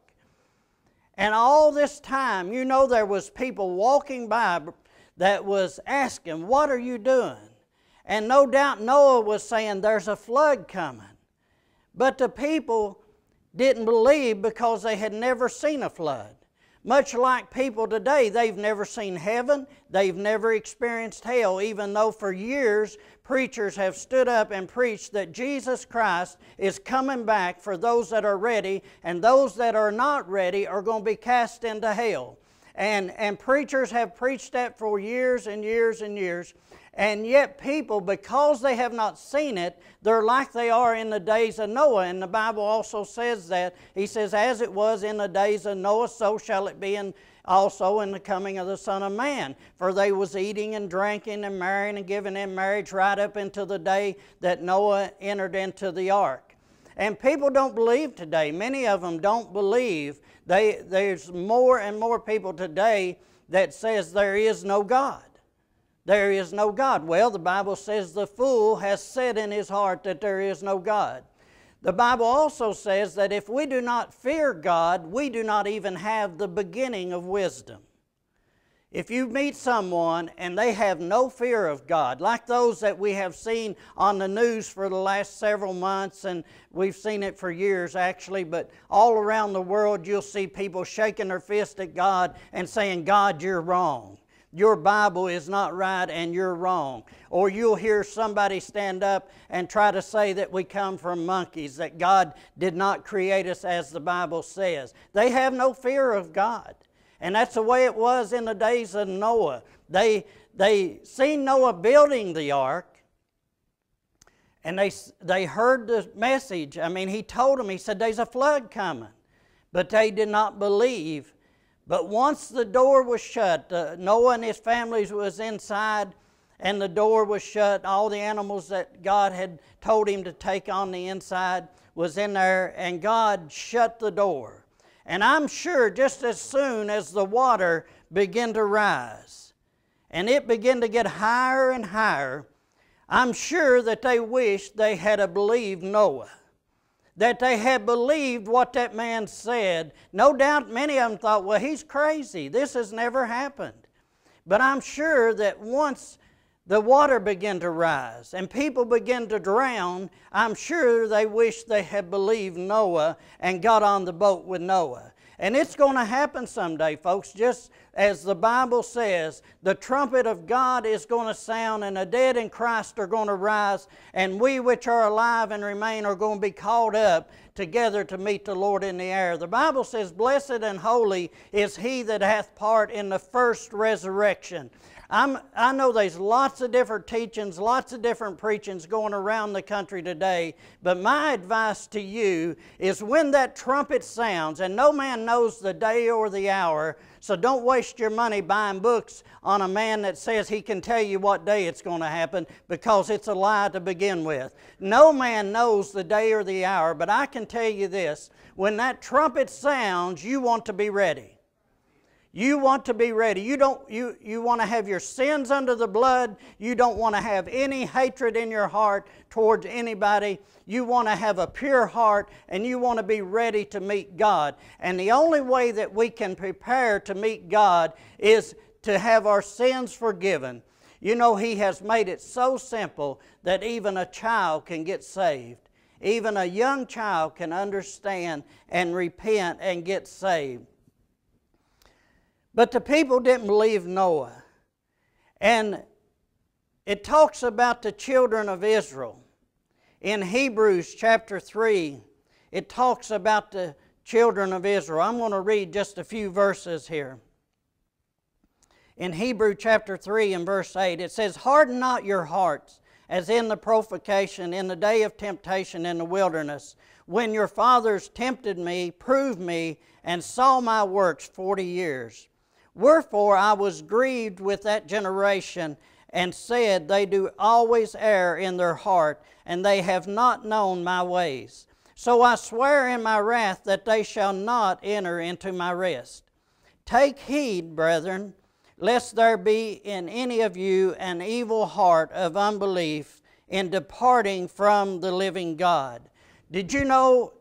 And all this time, you know, there was people walking by that was asking, what are you doing? And no doubt Noah was saying, there's a flood coming. But the people didn't believe because they had never seen a flood. Much like people today, they've never seen heaven, they've never experienced hell, even though for years preachers have stood up and preached that Jesus Christ is coming back for those that are ready, and those that are not ready are going to be cast into hell. And preachers have preached that for years and years and years. And yet people, because they have not seen it, they're like they are in the days of Noah. And the Bible also says that. He says, as it was in the days of Noah, so shall it be also in the coming of the Son of Man. For they was eating and drinking and marrying and giving in marriage right up until the day that Noah entered into the ark. And people don't believe today. Many of them don't believe. There's more and more people today that says there is no God. There is no God. Well, the Bible says the fool has said in his heart that there is no God. The Bible also says that if we do not fear God, we do not even have the beginning of wisdom. If you meet someone and they have no fear of God, like those that we have seen on the news for the last several months, and we've seen it for years actually, but all around the world you'll see people shaking their fist at God and saying, God, you're wrong. Your Bible is not right and you're wrong. Or you'll hear somebody stand up and try to say that we come from monkeys, that God did not create us as the Bible says. They have no fear of God. And that's the way it was in the days of Noah. They seen Noah building the ark, and they heard the message. I mean, he told them, he said, there's a flood coming. But they did not believe. But once the door was shut, Noah and his family was inside, and the door was shut. All the animals that God had told him to take on the inside was in there, and God shut the door. And I'm sure just as soon as the water began to rise, and it began to get higher and higher, I'm sure that they wished they had believed Noah. That they had believed what that man said. No doubt many of them thought, well, he's crazy. This has never happened. But I'm sure that once the water began to rise and people began to drown, I'm sure they wished they had believed Noah and got on the boat with Noah. And it's going to happen someday, folks. Just as the Bible says, the trumpet of God is going to sound, and the dead in Christ are going to rise, and we which are alive and remain are going to be called up together to meet the Lord in the air. The Bible says, blessed and holy is he that hath part in the first resurrection. I know there's lots of different teachings, lots of different preachings going around the country today, but my advice to you is when that trumpet sounds, and no man knows the day or the hour, so don't waste your money buying books on a man that says he can tell you what day it's going to happen, because it's a lie to begin with. No man knows the day or the hour, but I can tell you this, when that trumpet sounds, you want to be ready. You want to be ready. You want to have your sins under the blood. You don't want to have any hatred in your heart towards anybody. You want to have a pure heart, and you want to be ready to meet God. And the only way that we can prepare to meet God is to have our sins forgiven. You know, He has made it so simple that even a child can get saved. Even a young child can understand and repent and get saved. But the people didn't believe Noah. And it talks about the children of Israel. In Hebrews chapter 3, it talks about the children of Israel. I'm going to read just a few verses here. in Hebrew chapter 3 and verse 8. It says, "Harden not your hearts, as in the provocation, in the day of temptation in the wilderness, when your fathers tempted me, proved me, and saw my works 40 years. Wherefore I was grieved with that generation, and said, They do always err in their heart, and they have not known my ways. So I swear in my wrath that they shall not enter into my rest. Take heed, brethren, lest there be in any of you an evil heart of unbelief in departing from the living God." Did you know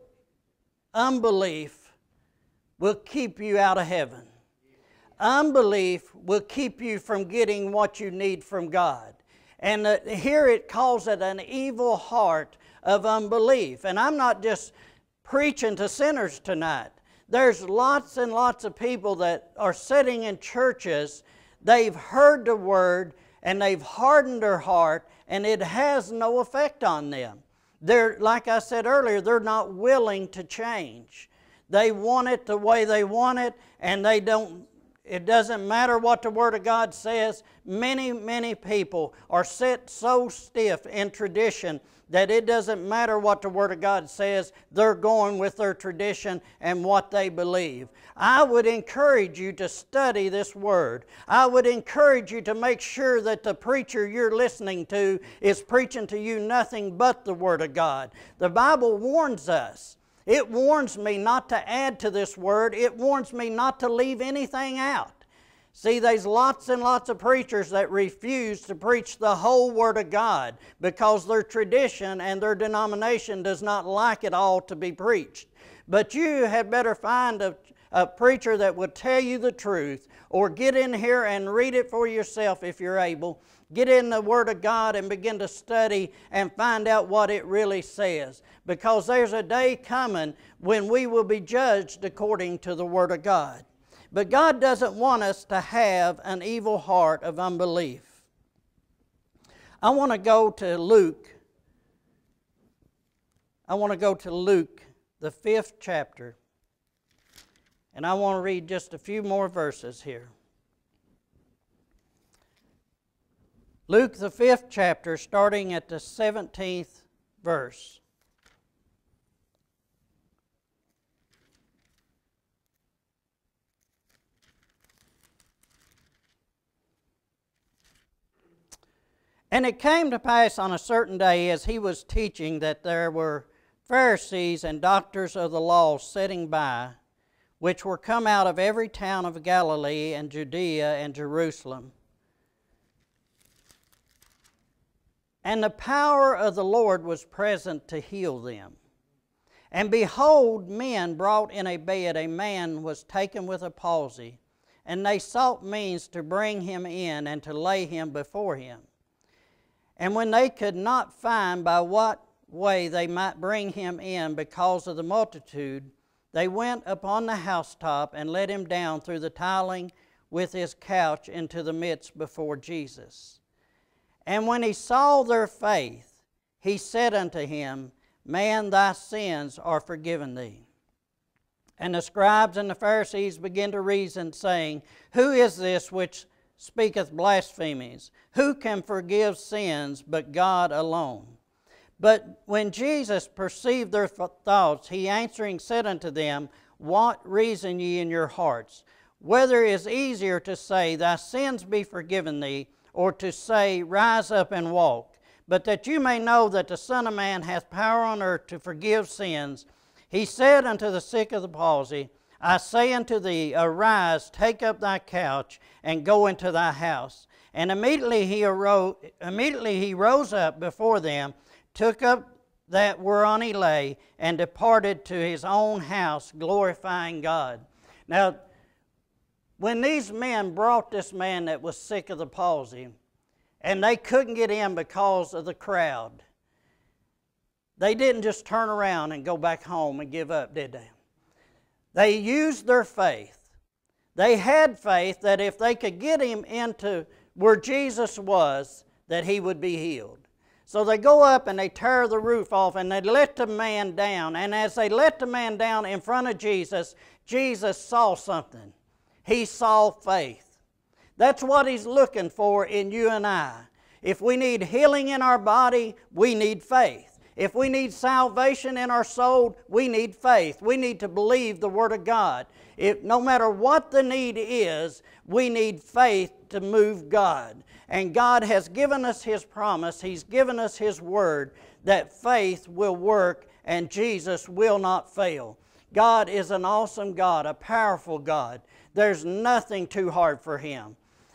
unbelief will keep you out of heaven? Unbelief will keep you from getting what you need from God. And here it calls it an evil heart of unbelief. And I'm not just preaching to sinners tonight. There's lots and lots of people that are sitting in churches. They've heard the Word and they've hardened their heart, and it has no effect on them. They're, like I said earlier, they're not willing to change. They want it the way they want it, and they don't. It doesn't matter what the Word of God says. Many people are set so stiff in tradition that it doesn't matter what the Word of God says. They're going with their tradition and what they believe. I would encourage you to study this Word. I would encourage you to make sure that the preacher you're listening to is preaching to you nothing but the Word of God. The Bible warns us. It warns me not to add to this Word. It warns me not to leave anything out. See, there's lots and lots of preachers that refuse to preach the whole Word of God because their tradition and their denomination does not like it all to be preached. But you had better find a preacher that will tell you the truth, or get in here and read it for yourself if you're able. Get in the Word of God and begin to study and find out what it really says. Because there's a day coming when we will be judged according to the Word of God. But God doesn't want us to have an evil heart of unbelief. I want to go to Luke. I want to go to Luke, the 5th chapter. And I want to read just a few more verses here. Luke, the 5th chapter, starting at the 17th verse. And it came to pass on a certain day, as he was teaching, that there were Pharisees and doctors of the law sitting by, which were come out of every town of Galilee and Judea and Jerusalem. And the power of the Lord was present to heal them. And behold, men brought in a bed a man was taken with a palsy, and they sought means to bring him in and to lay him before him. And when they could not find by what way they might bring him in because of the multitude, they went upon the housetop and let him down through the tiling with his couch into the midst before Jesus. And when he saw their faith, he said unto him, Man, thy sins are forgiven thee. And the scribes and the Pharisees began to reason, saying, Who is this which speaketh blasphemies? Who can forgive sins but God alone? But when Jesus perceived their thoughts, he answering said unto them, What reason ye in your hearts? Whether it is easier to say, Thy sins be forgiven thee, or to say, Rise up and walk? But that you may know that the Son of Man hath power on earth to forgive sins, he said unto the sick of the palsy, I say unto thee, Arise, take up thy couch, and go into thy house. And immediately he rose up before them, took up that whereon he lay, and departed to his own house, glorifying God. Now, when these men brought this man that was sick of the palsy, and they couldn't get in because of the crowd, they didn't just turn around and go back home and give up, did they? They used their faith. They had faith that if they could get him into where Jesus was, that he would be healed. So they go up and they tear the roof off and they let the man down. And as they let the man down in front of Jesus, Jesus saw something. He saw faith. That's what He's looking for in you and I. If we need healing in our body, we need faith. If we need salvation in our soul, we need faith. We need to believe the Word of God. No matter what the need is, we need faith to move God. And God has given us His promise. He's given us His Word that faith will work and Jesus will not fail. God is an awesome God, a powerful God. There's nothing too hard for Him.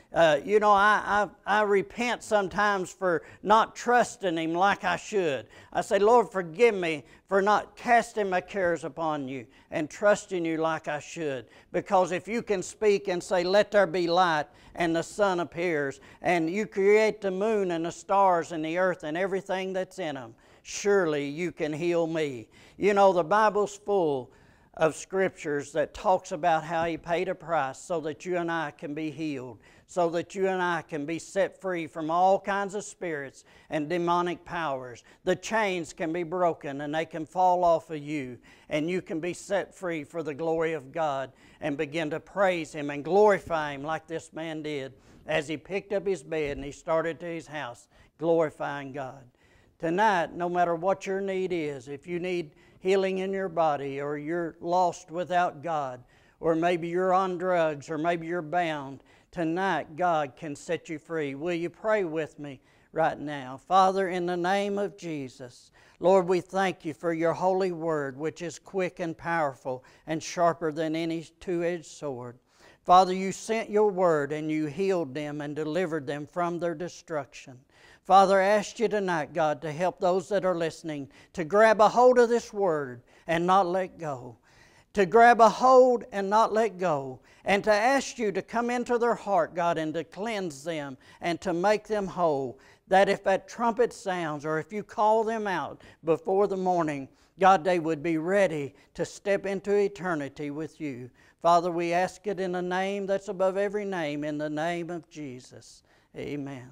I repent sometimes for not trusting Him like I should. I say, Lord, forgive me for not casting my cares upon You and trusting You like I should. Because if You can speak and say, let there be light, and the sun appears, and You create the moon and the stars and the earth and everything that's in them, surely You can heal me. You know, the Bible's full of scriptures that talks about how He paid a price so that you and I can be healed, so that you and I can be set free from all kinds of spirits and demonic powers. The chains can be broken and they can fall off of you, and you can be set free for the glory of God and begin to praise Him and glorify Him like this man did as he picked up his bed and he started to his house glorifying God. Tonight, no matter what your need is, if you need healing in your body, or you're lost without God, or maybe you're on drugs, or maybe you're bound, tonight God can set you free. Will you pray with me right now? Father, in the name of Jesus, Lord, we thank You for Your holy word, which is quick and powerful and sharper than any two-edged sword. Father, You sent Your word and You healed them and delivered them from their destruction. Father, I ask You tonight, God, to help those that are listening to grab a hold of this word and not let go. To grab a hold and not let go. And to ask You to come into their heart, God, and to cleanse them and to make them whole. That if that trumpet sounds, or if You call them out before the morning, God, they would be ready to step into eternity with You. Father, we ask it in the name that's above every name, in the name of Jesus. Amen.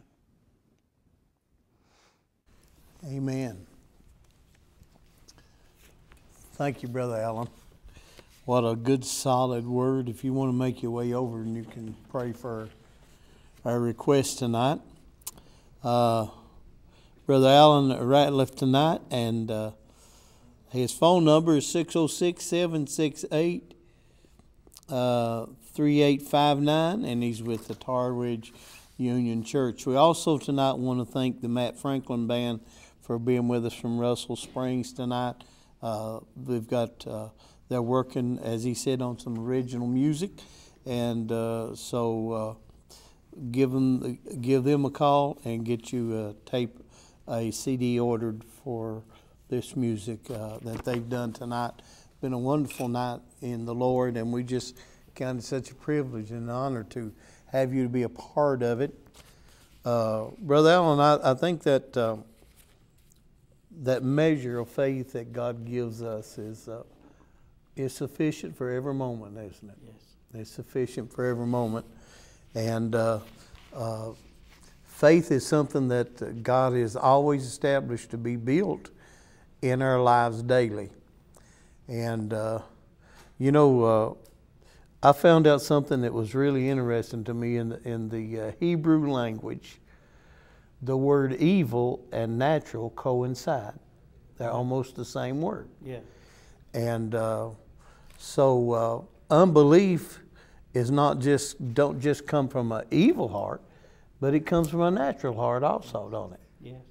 Amen. Thank you, Brother Allen. What a good, solid word. If you want to make your way over, and you can pray for our request tonight. Brother Allen Ratliff tonight, and his phone number is 606-768-3859, and he's with the Tar Ridge Union Church. We also tonight want to thank the Matt Franklin Band for being with us from Russell Springs tonight. We've got they're working, as he said, on some original music, and so give them a call and get you a CD ordered for this music that they've done tonight. Been a wonderful night in the Lord, and we just count it such a privilege and an honor to have you to be a part of it. Brother Allen, I think that that measure of faith that God gives us is sufficient for every moment, isn't it? Yes. It's sufficient for every moment. And faith is something that God has always established to be built in our lives daily. And, I found out something that was really interesting to me in the Hebrew language. The word evil and natural coincide. They're almost the same word. Yeah. And so unbelief is don't just come from an evil heart, but it comes from a natural heart also, don't it? Yes.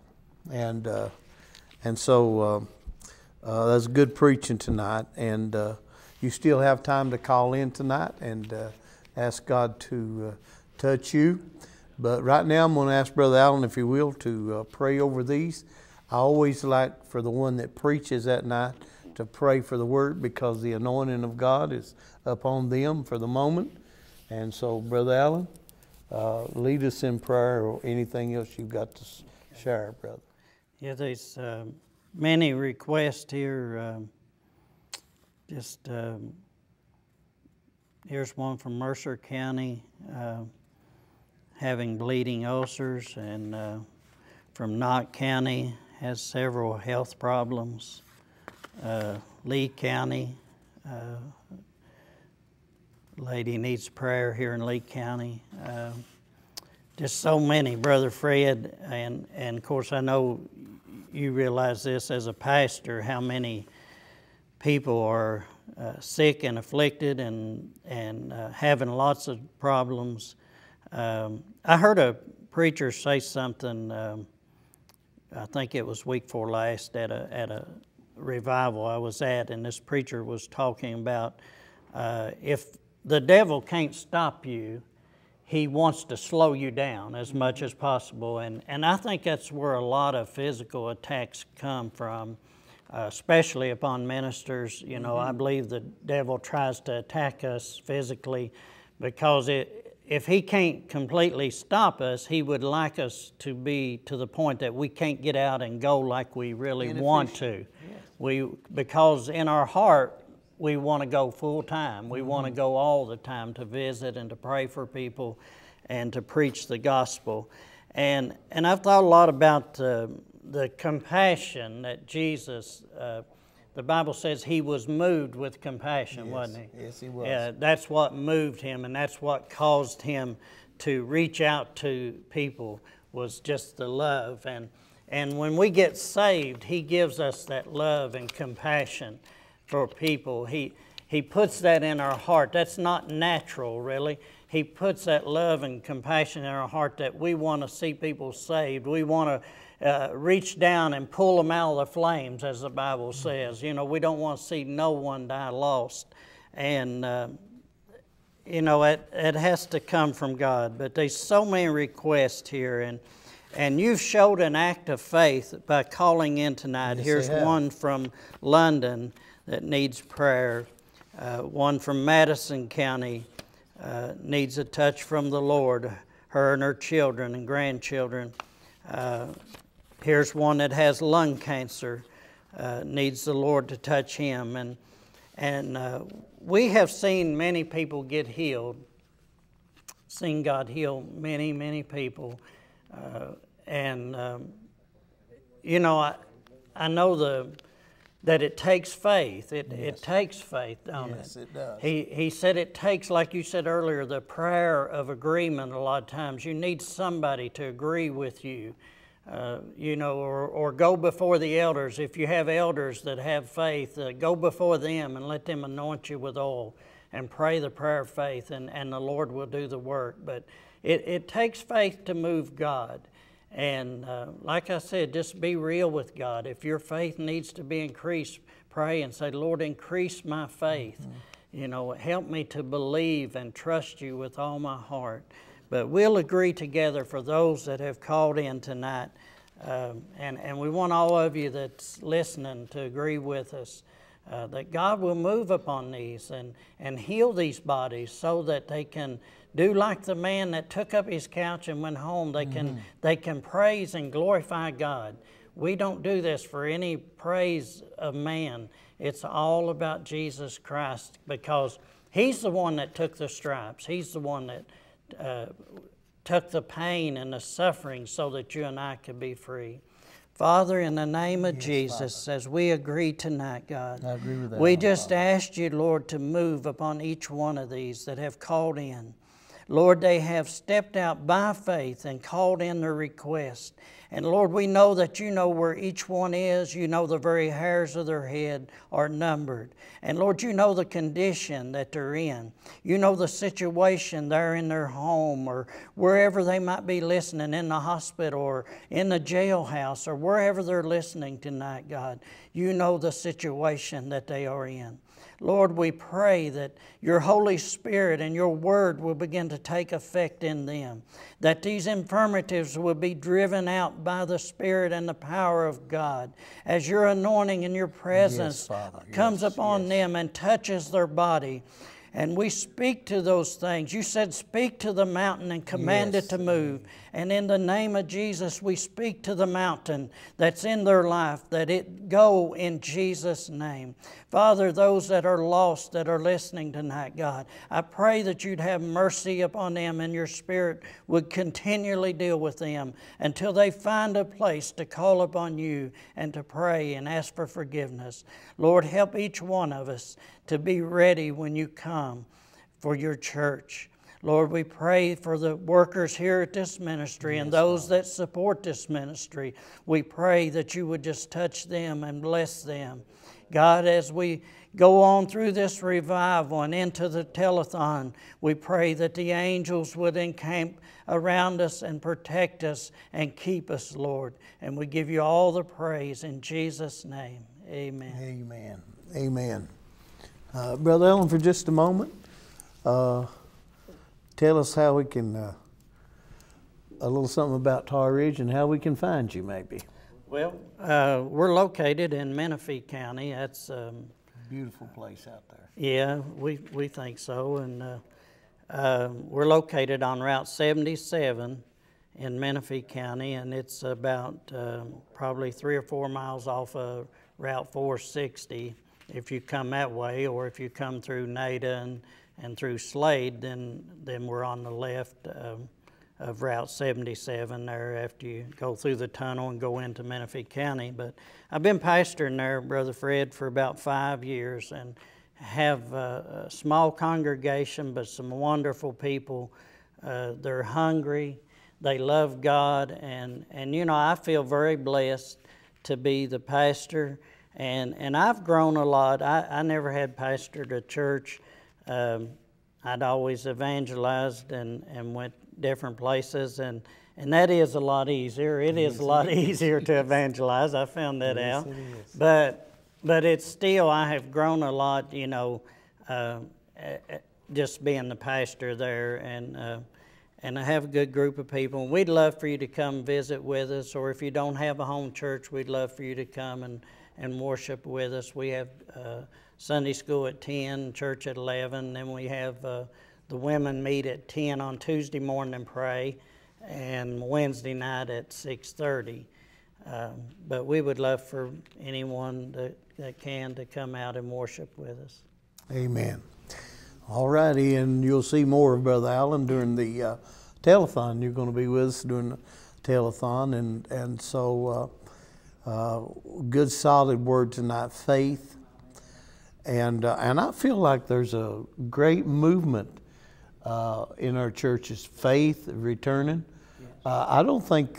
And so that's good preaching tonight, and you still have time to call in tonight and ask God to touch you. But right now I'm going to ask Brother Allen, if you will, to pray over these. I always like for the one that preaches that night to pray for the word, because the anointing of God is upon them for the moment. And so, Brother Allen, lead us in prayer, or anything else you've got to share, brother. Yeah, there's many requests here. Here's one from Mercer County, having bleeding ulcers, and from Knott County, has several health problems. Lee County, lady needs prayer here in Lee County. Just so many, Brother Fred, and of course I know you realize this as a pastor, how many people are sick and afflicted and having lots of problems. I heard a preacher say something, I think it was week before last at a revival I was at, and this preacher was talking about if the devil can't stop you, he wants to slow you down as much as possible. And I think that's where a lot of physical attacks come from, especially upon ministers. You know, I believe the devil tries to attack us physically because if he can't completely stop us, he would like us to be to the point that we can't get out and go like we really want to. Yes. Because in our heart, we want to go full time. We want to go all the time to visit and to pray for people and to preach the gospel. And I've thought a lot about the compassion that Jesus, the Bible says he was moved with compassion, yes, wasn't he? Yes, he was. Yeah, that's what moved him, and that's what caused him to reach out to people, was just the love. And when we get saved, he gives us that love and compassion for people. He puts that in our heart. That's not natural, really. He puts that love and compassion in our heart that we want to see people saved. We want to reach down and pull them out of the flames, as the Bible says. You know, we don't want to see no one die lost. And, you know, it has to come from God. But there's so many requests here. And you've showed an act of faith by calling in tonight. Yes, here's one from London that needs prayer. One from Madison County needs a touch from the Lord, her and her children and grandchildren. Here's one that has lung cancer, needs the Lord to touch him. And we have seen many people get healed, seen God heal many, many people. You know, I know that it takes faith. It takes faith, don't it? Yes, it does. He said it takes, like you said earlier, the prayer of agreement a lot of times. You need somebody to agree with you, you know, or go before the elders. If you have elders that have faith, go before them and let them anoint you with oil and pray the prayer of faith, and the Lord will do the work. But it takes faith to move God. And like I said, just be real with God. If your faith needs to be increased, pray and say, Lord, increase my faith. You know, help me to believe and trust you with all my heart. But we'll agree together for those that have called in tonight. And we want all of you that's listening to agree with us that God will move upon these and heal these bodies so that they can do like the man that took up his couch and went home. They can praise and glorify God. We don't do this for any praise of man. It's all about Jesus Christ, because he's the one that took the stripes. He's the one that took the pain and the suffering so that you and I could be free. Father, in the name of Jesus, Father, as we agree tonight, God, I agree with that, we just asked you, Lord, to move upon each one of these that have called in. Lord, they have stepped out by faith and called in their request. And Lord, we know that you know where each one is. You know the very hairs of their head are numbered. And Lord, you know the condition that they're in. You know the situation they're in their home or wherever they might be listening, in the hospital or in the jailhouse or wherever they're listening tonight, God. You know the situation that they are in. Lord, we pray that your Holy Spirit and your Word will begin to take effect in them, that these infirmities will be driven out by the Spirit and the power of God as your anointing and your presence comes upon them and touches their body. And we speak to those things. You said speak to the mountain and command it to move. And in the name of Jesus, we speak to the mountain that's in their life, that it go in Jesus' name. Father, those that are lost, that are listening tonight, God, I pray that you'd have mercy upon them and your Spirit would continually deal with them until they find a place to call upon you and to pray and ask for forgiveness. Lord, help each one of us to be ready when you come. for your church. Lord, we pray for the workers here at this ministry and those that support this ministry. We pray that you would just touch them and bless them. God, as we go on through this revival and into the telethon, we pray that the angels would encamp around us and protect us and keep us, Lord. And we give you all the praise in Jesus' name. Amen. Amen. Amen. Brother Allen, for just a moment, tell us how we can, a little something about Tar Ridge and how we can find you, maybe. Well, we're located in Menifee County. That's beautiful place out there. Yeah, we think so. And we're located on Route 77 in Menifee County, and it's about probably 3 or 4 miles off of Route 460 if you come that way, or if you come through Nada and through Slade, then we're on the left of Route 77 there after you go through the tunnel and go into Menifee County. But I've been pastoring there, Brother Fred, for about 5 years, and have a small congregation, but some wonderful people. They're hungry, they love God, and you know, I feel very blessed to be the pastor, and I've grown a lot. I never had pastored a church. I'd always evangelized and went different places, and that is a lot easier. It is a lot easier to evangelize. I found that out. But it's still, I have grown a lot, you know, just being the pastor there, and I have a good group of people. We'd love for you to come visit with us, or if you don't have a home church, we'd love for you to come and worship with us. We have Sunday school at 10, church at 11, then we have the women meet at 10 on Tuesday morning and pray, and Wednesday night at 6:30. But we would love for anyone that can to come out and worship with us. Amen. All righty, and you'll see more of Brother Allen during the telethon. You're going to be with us during the telethon, and so good solid word tonight, faith, and I feel like there's a great movement in our churches, faith returning. I don't think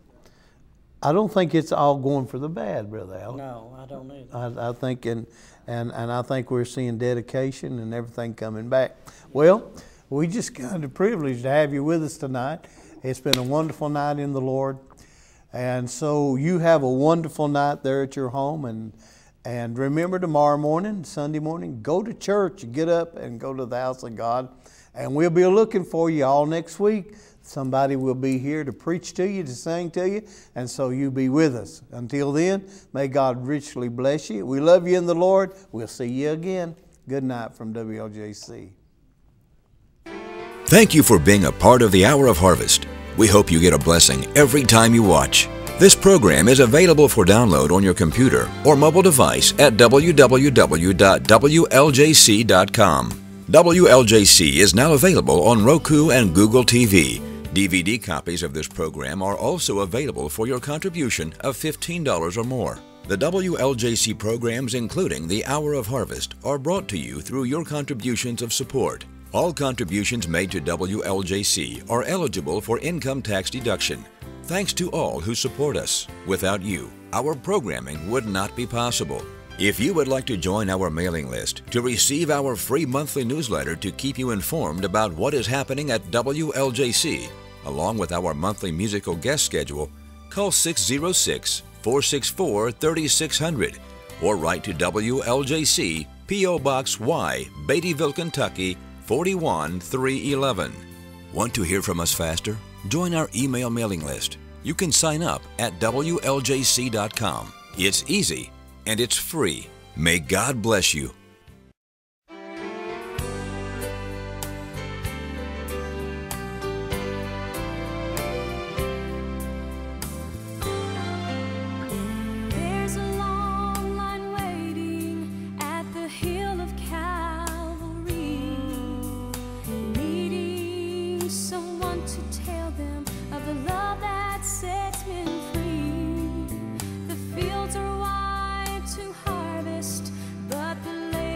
it's all going for the bad, Brother Allen. No, I don't either. I think, and I think we're seeing dedication and everything coming back. Well, we just got the privilege to have you with us tonight. It's been a wonderful night in the Lord, and so you have a wonderful night there at your home. And remember, tomorrow morning, Sunday morning, go to church, get up and go to the house of God, and we'll be looking for you all next week. Somebody will be here to preach to you, to sing to you, and so you be with us. Until then, may God richly bless you. We love you in the Lord. We'll see you again. Good night from WLJC. Thank you for being a part of the Hour of Harvest. We hope you get a blessing every time you watch. This program is available for download on your computer or mobile device at www.wljc.com. WLJC is now available on Roku and Google TV. DVD copies of this program are also available for your contribution of $15 or more. The WLJC programs, including the Hour of Harvest, are brought to you through your contributions of support. All contributions made to WLJC are eligible for income tax deduction. Thanks to all who support us. Without you, our programming would not be possible. If you would like to join our mailing list to receive our free monthly newsletter to keep you informed about what is happening at WLJC, along with our monthly musical guest schedule, call 606-464-3600 or write to WLJC, P.O. Box Y, Beattyville, Kentucky, 41311. Want to hear from us faster? Join our email mailing list. You can sign up at WLJC.com. It's easy and it's free. May God bless you. There's a long line waiting at the hill of Calvary, needing someone to tell them of the love that sets men free. The fields are wide to harvest, but the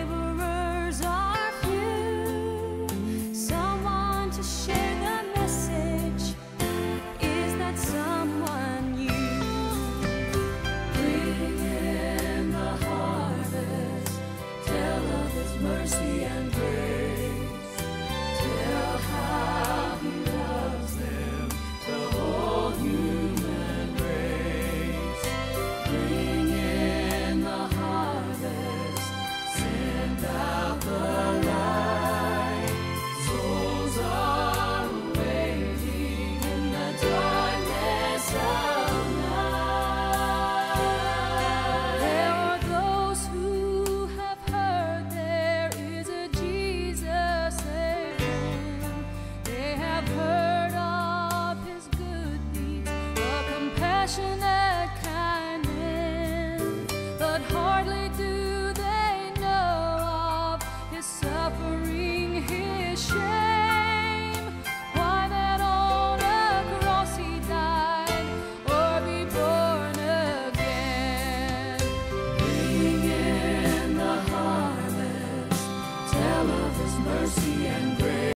tell of His mercy and grace.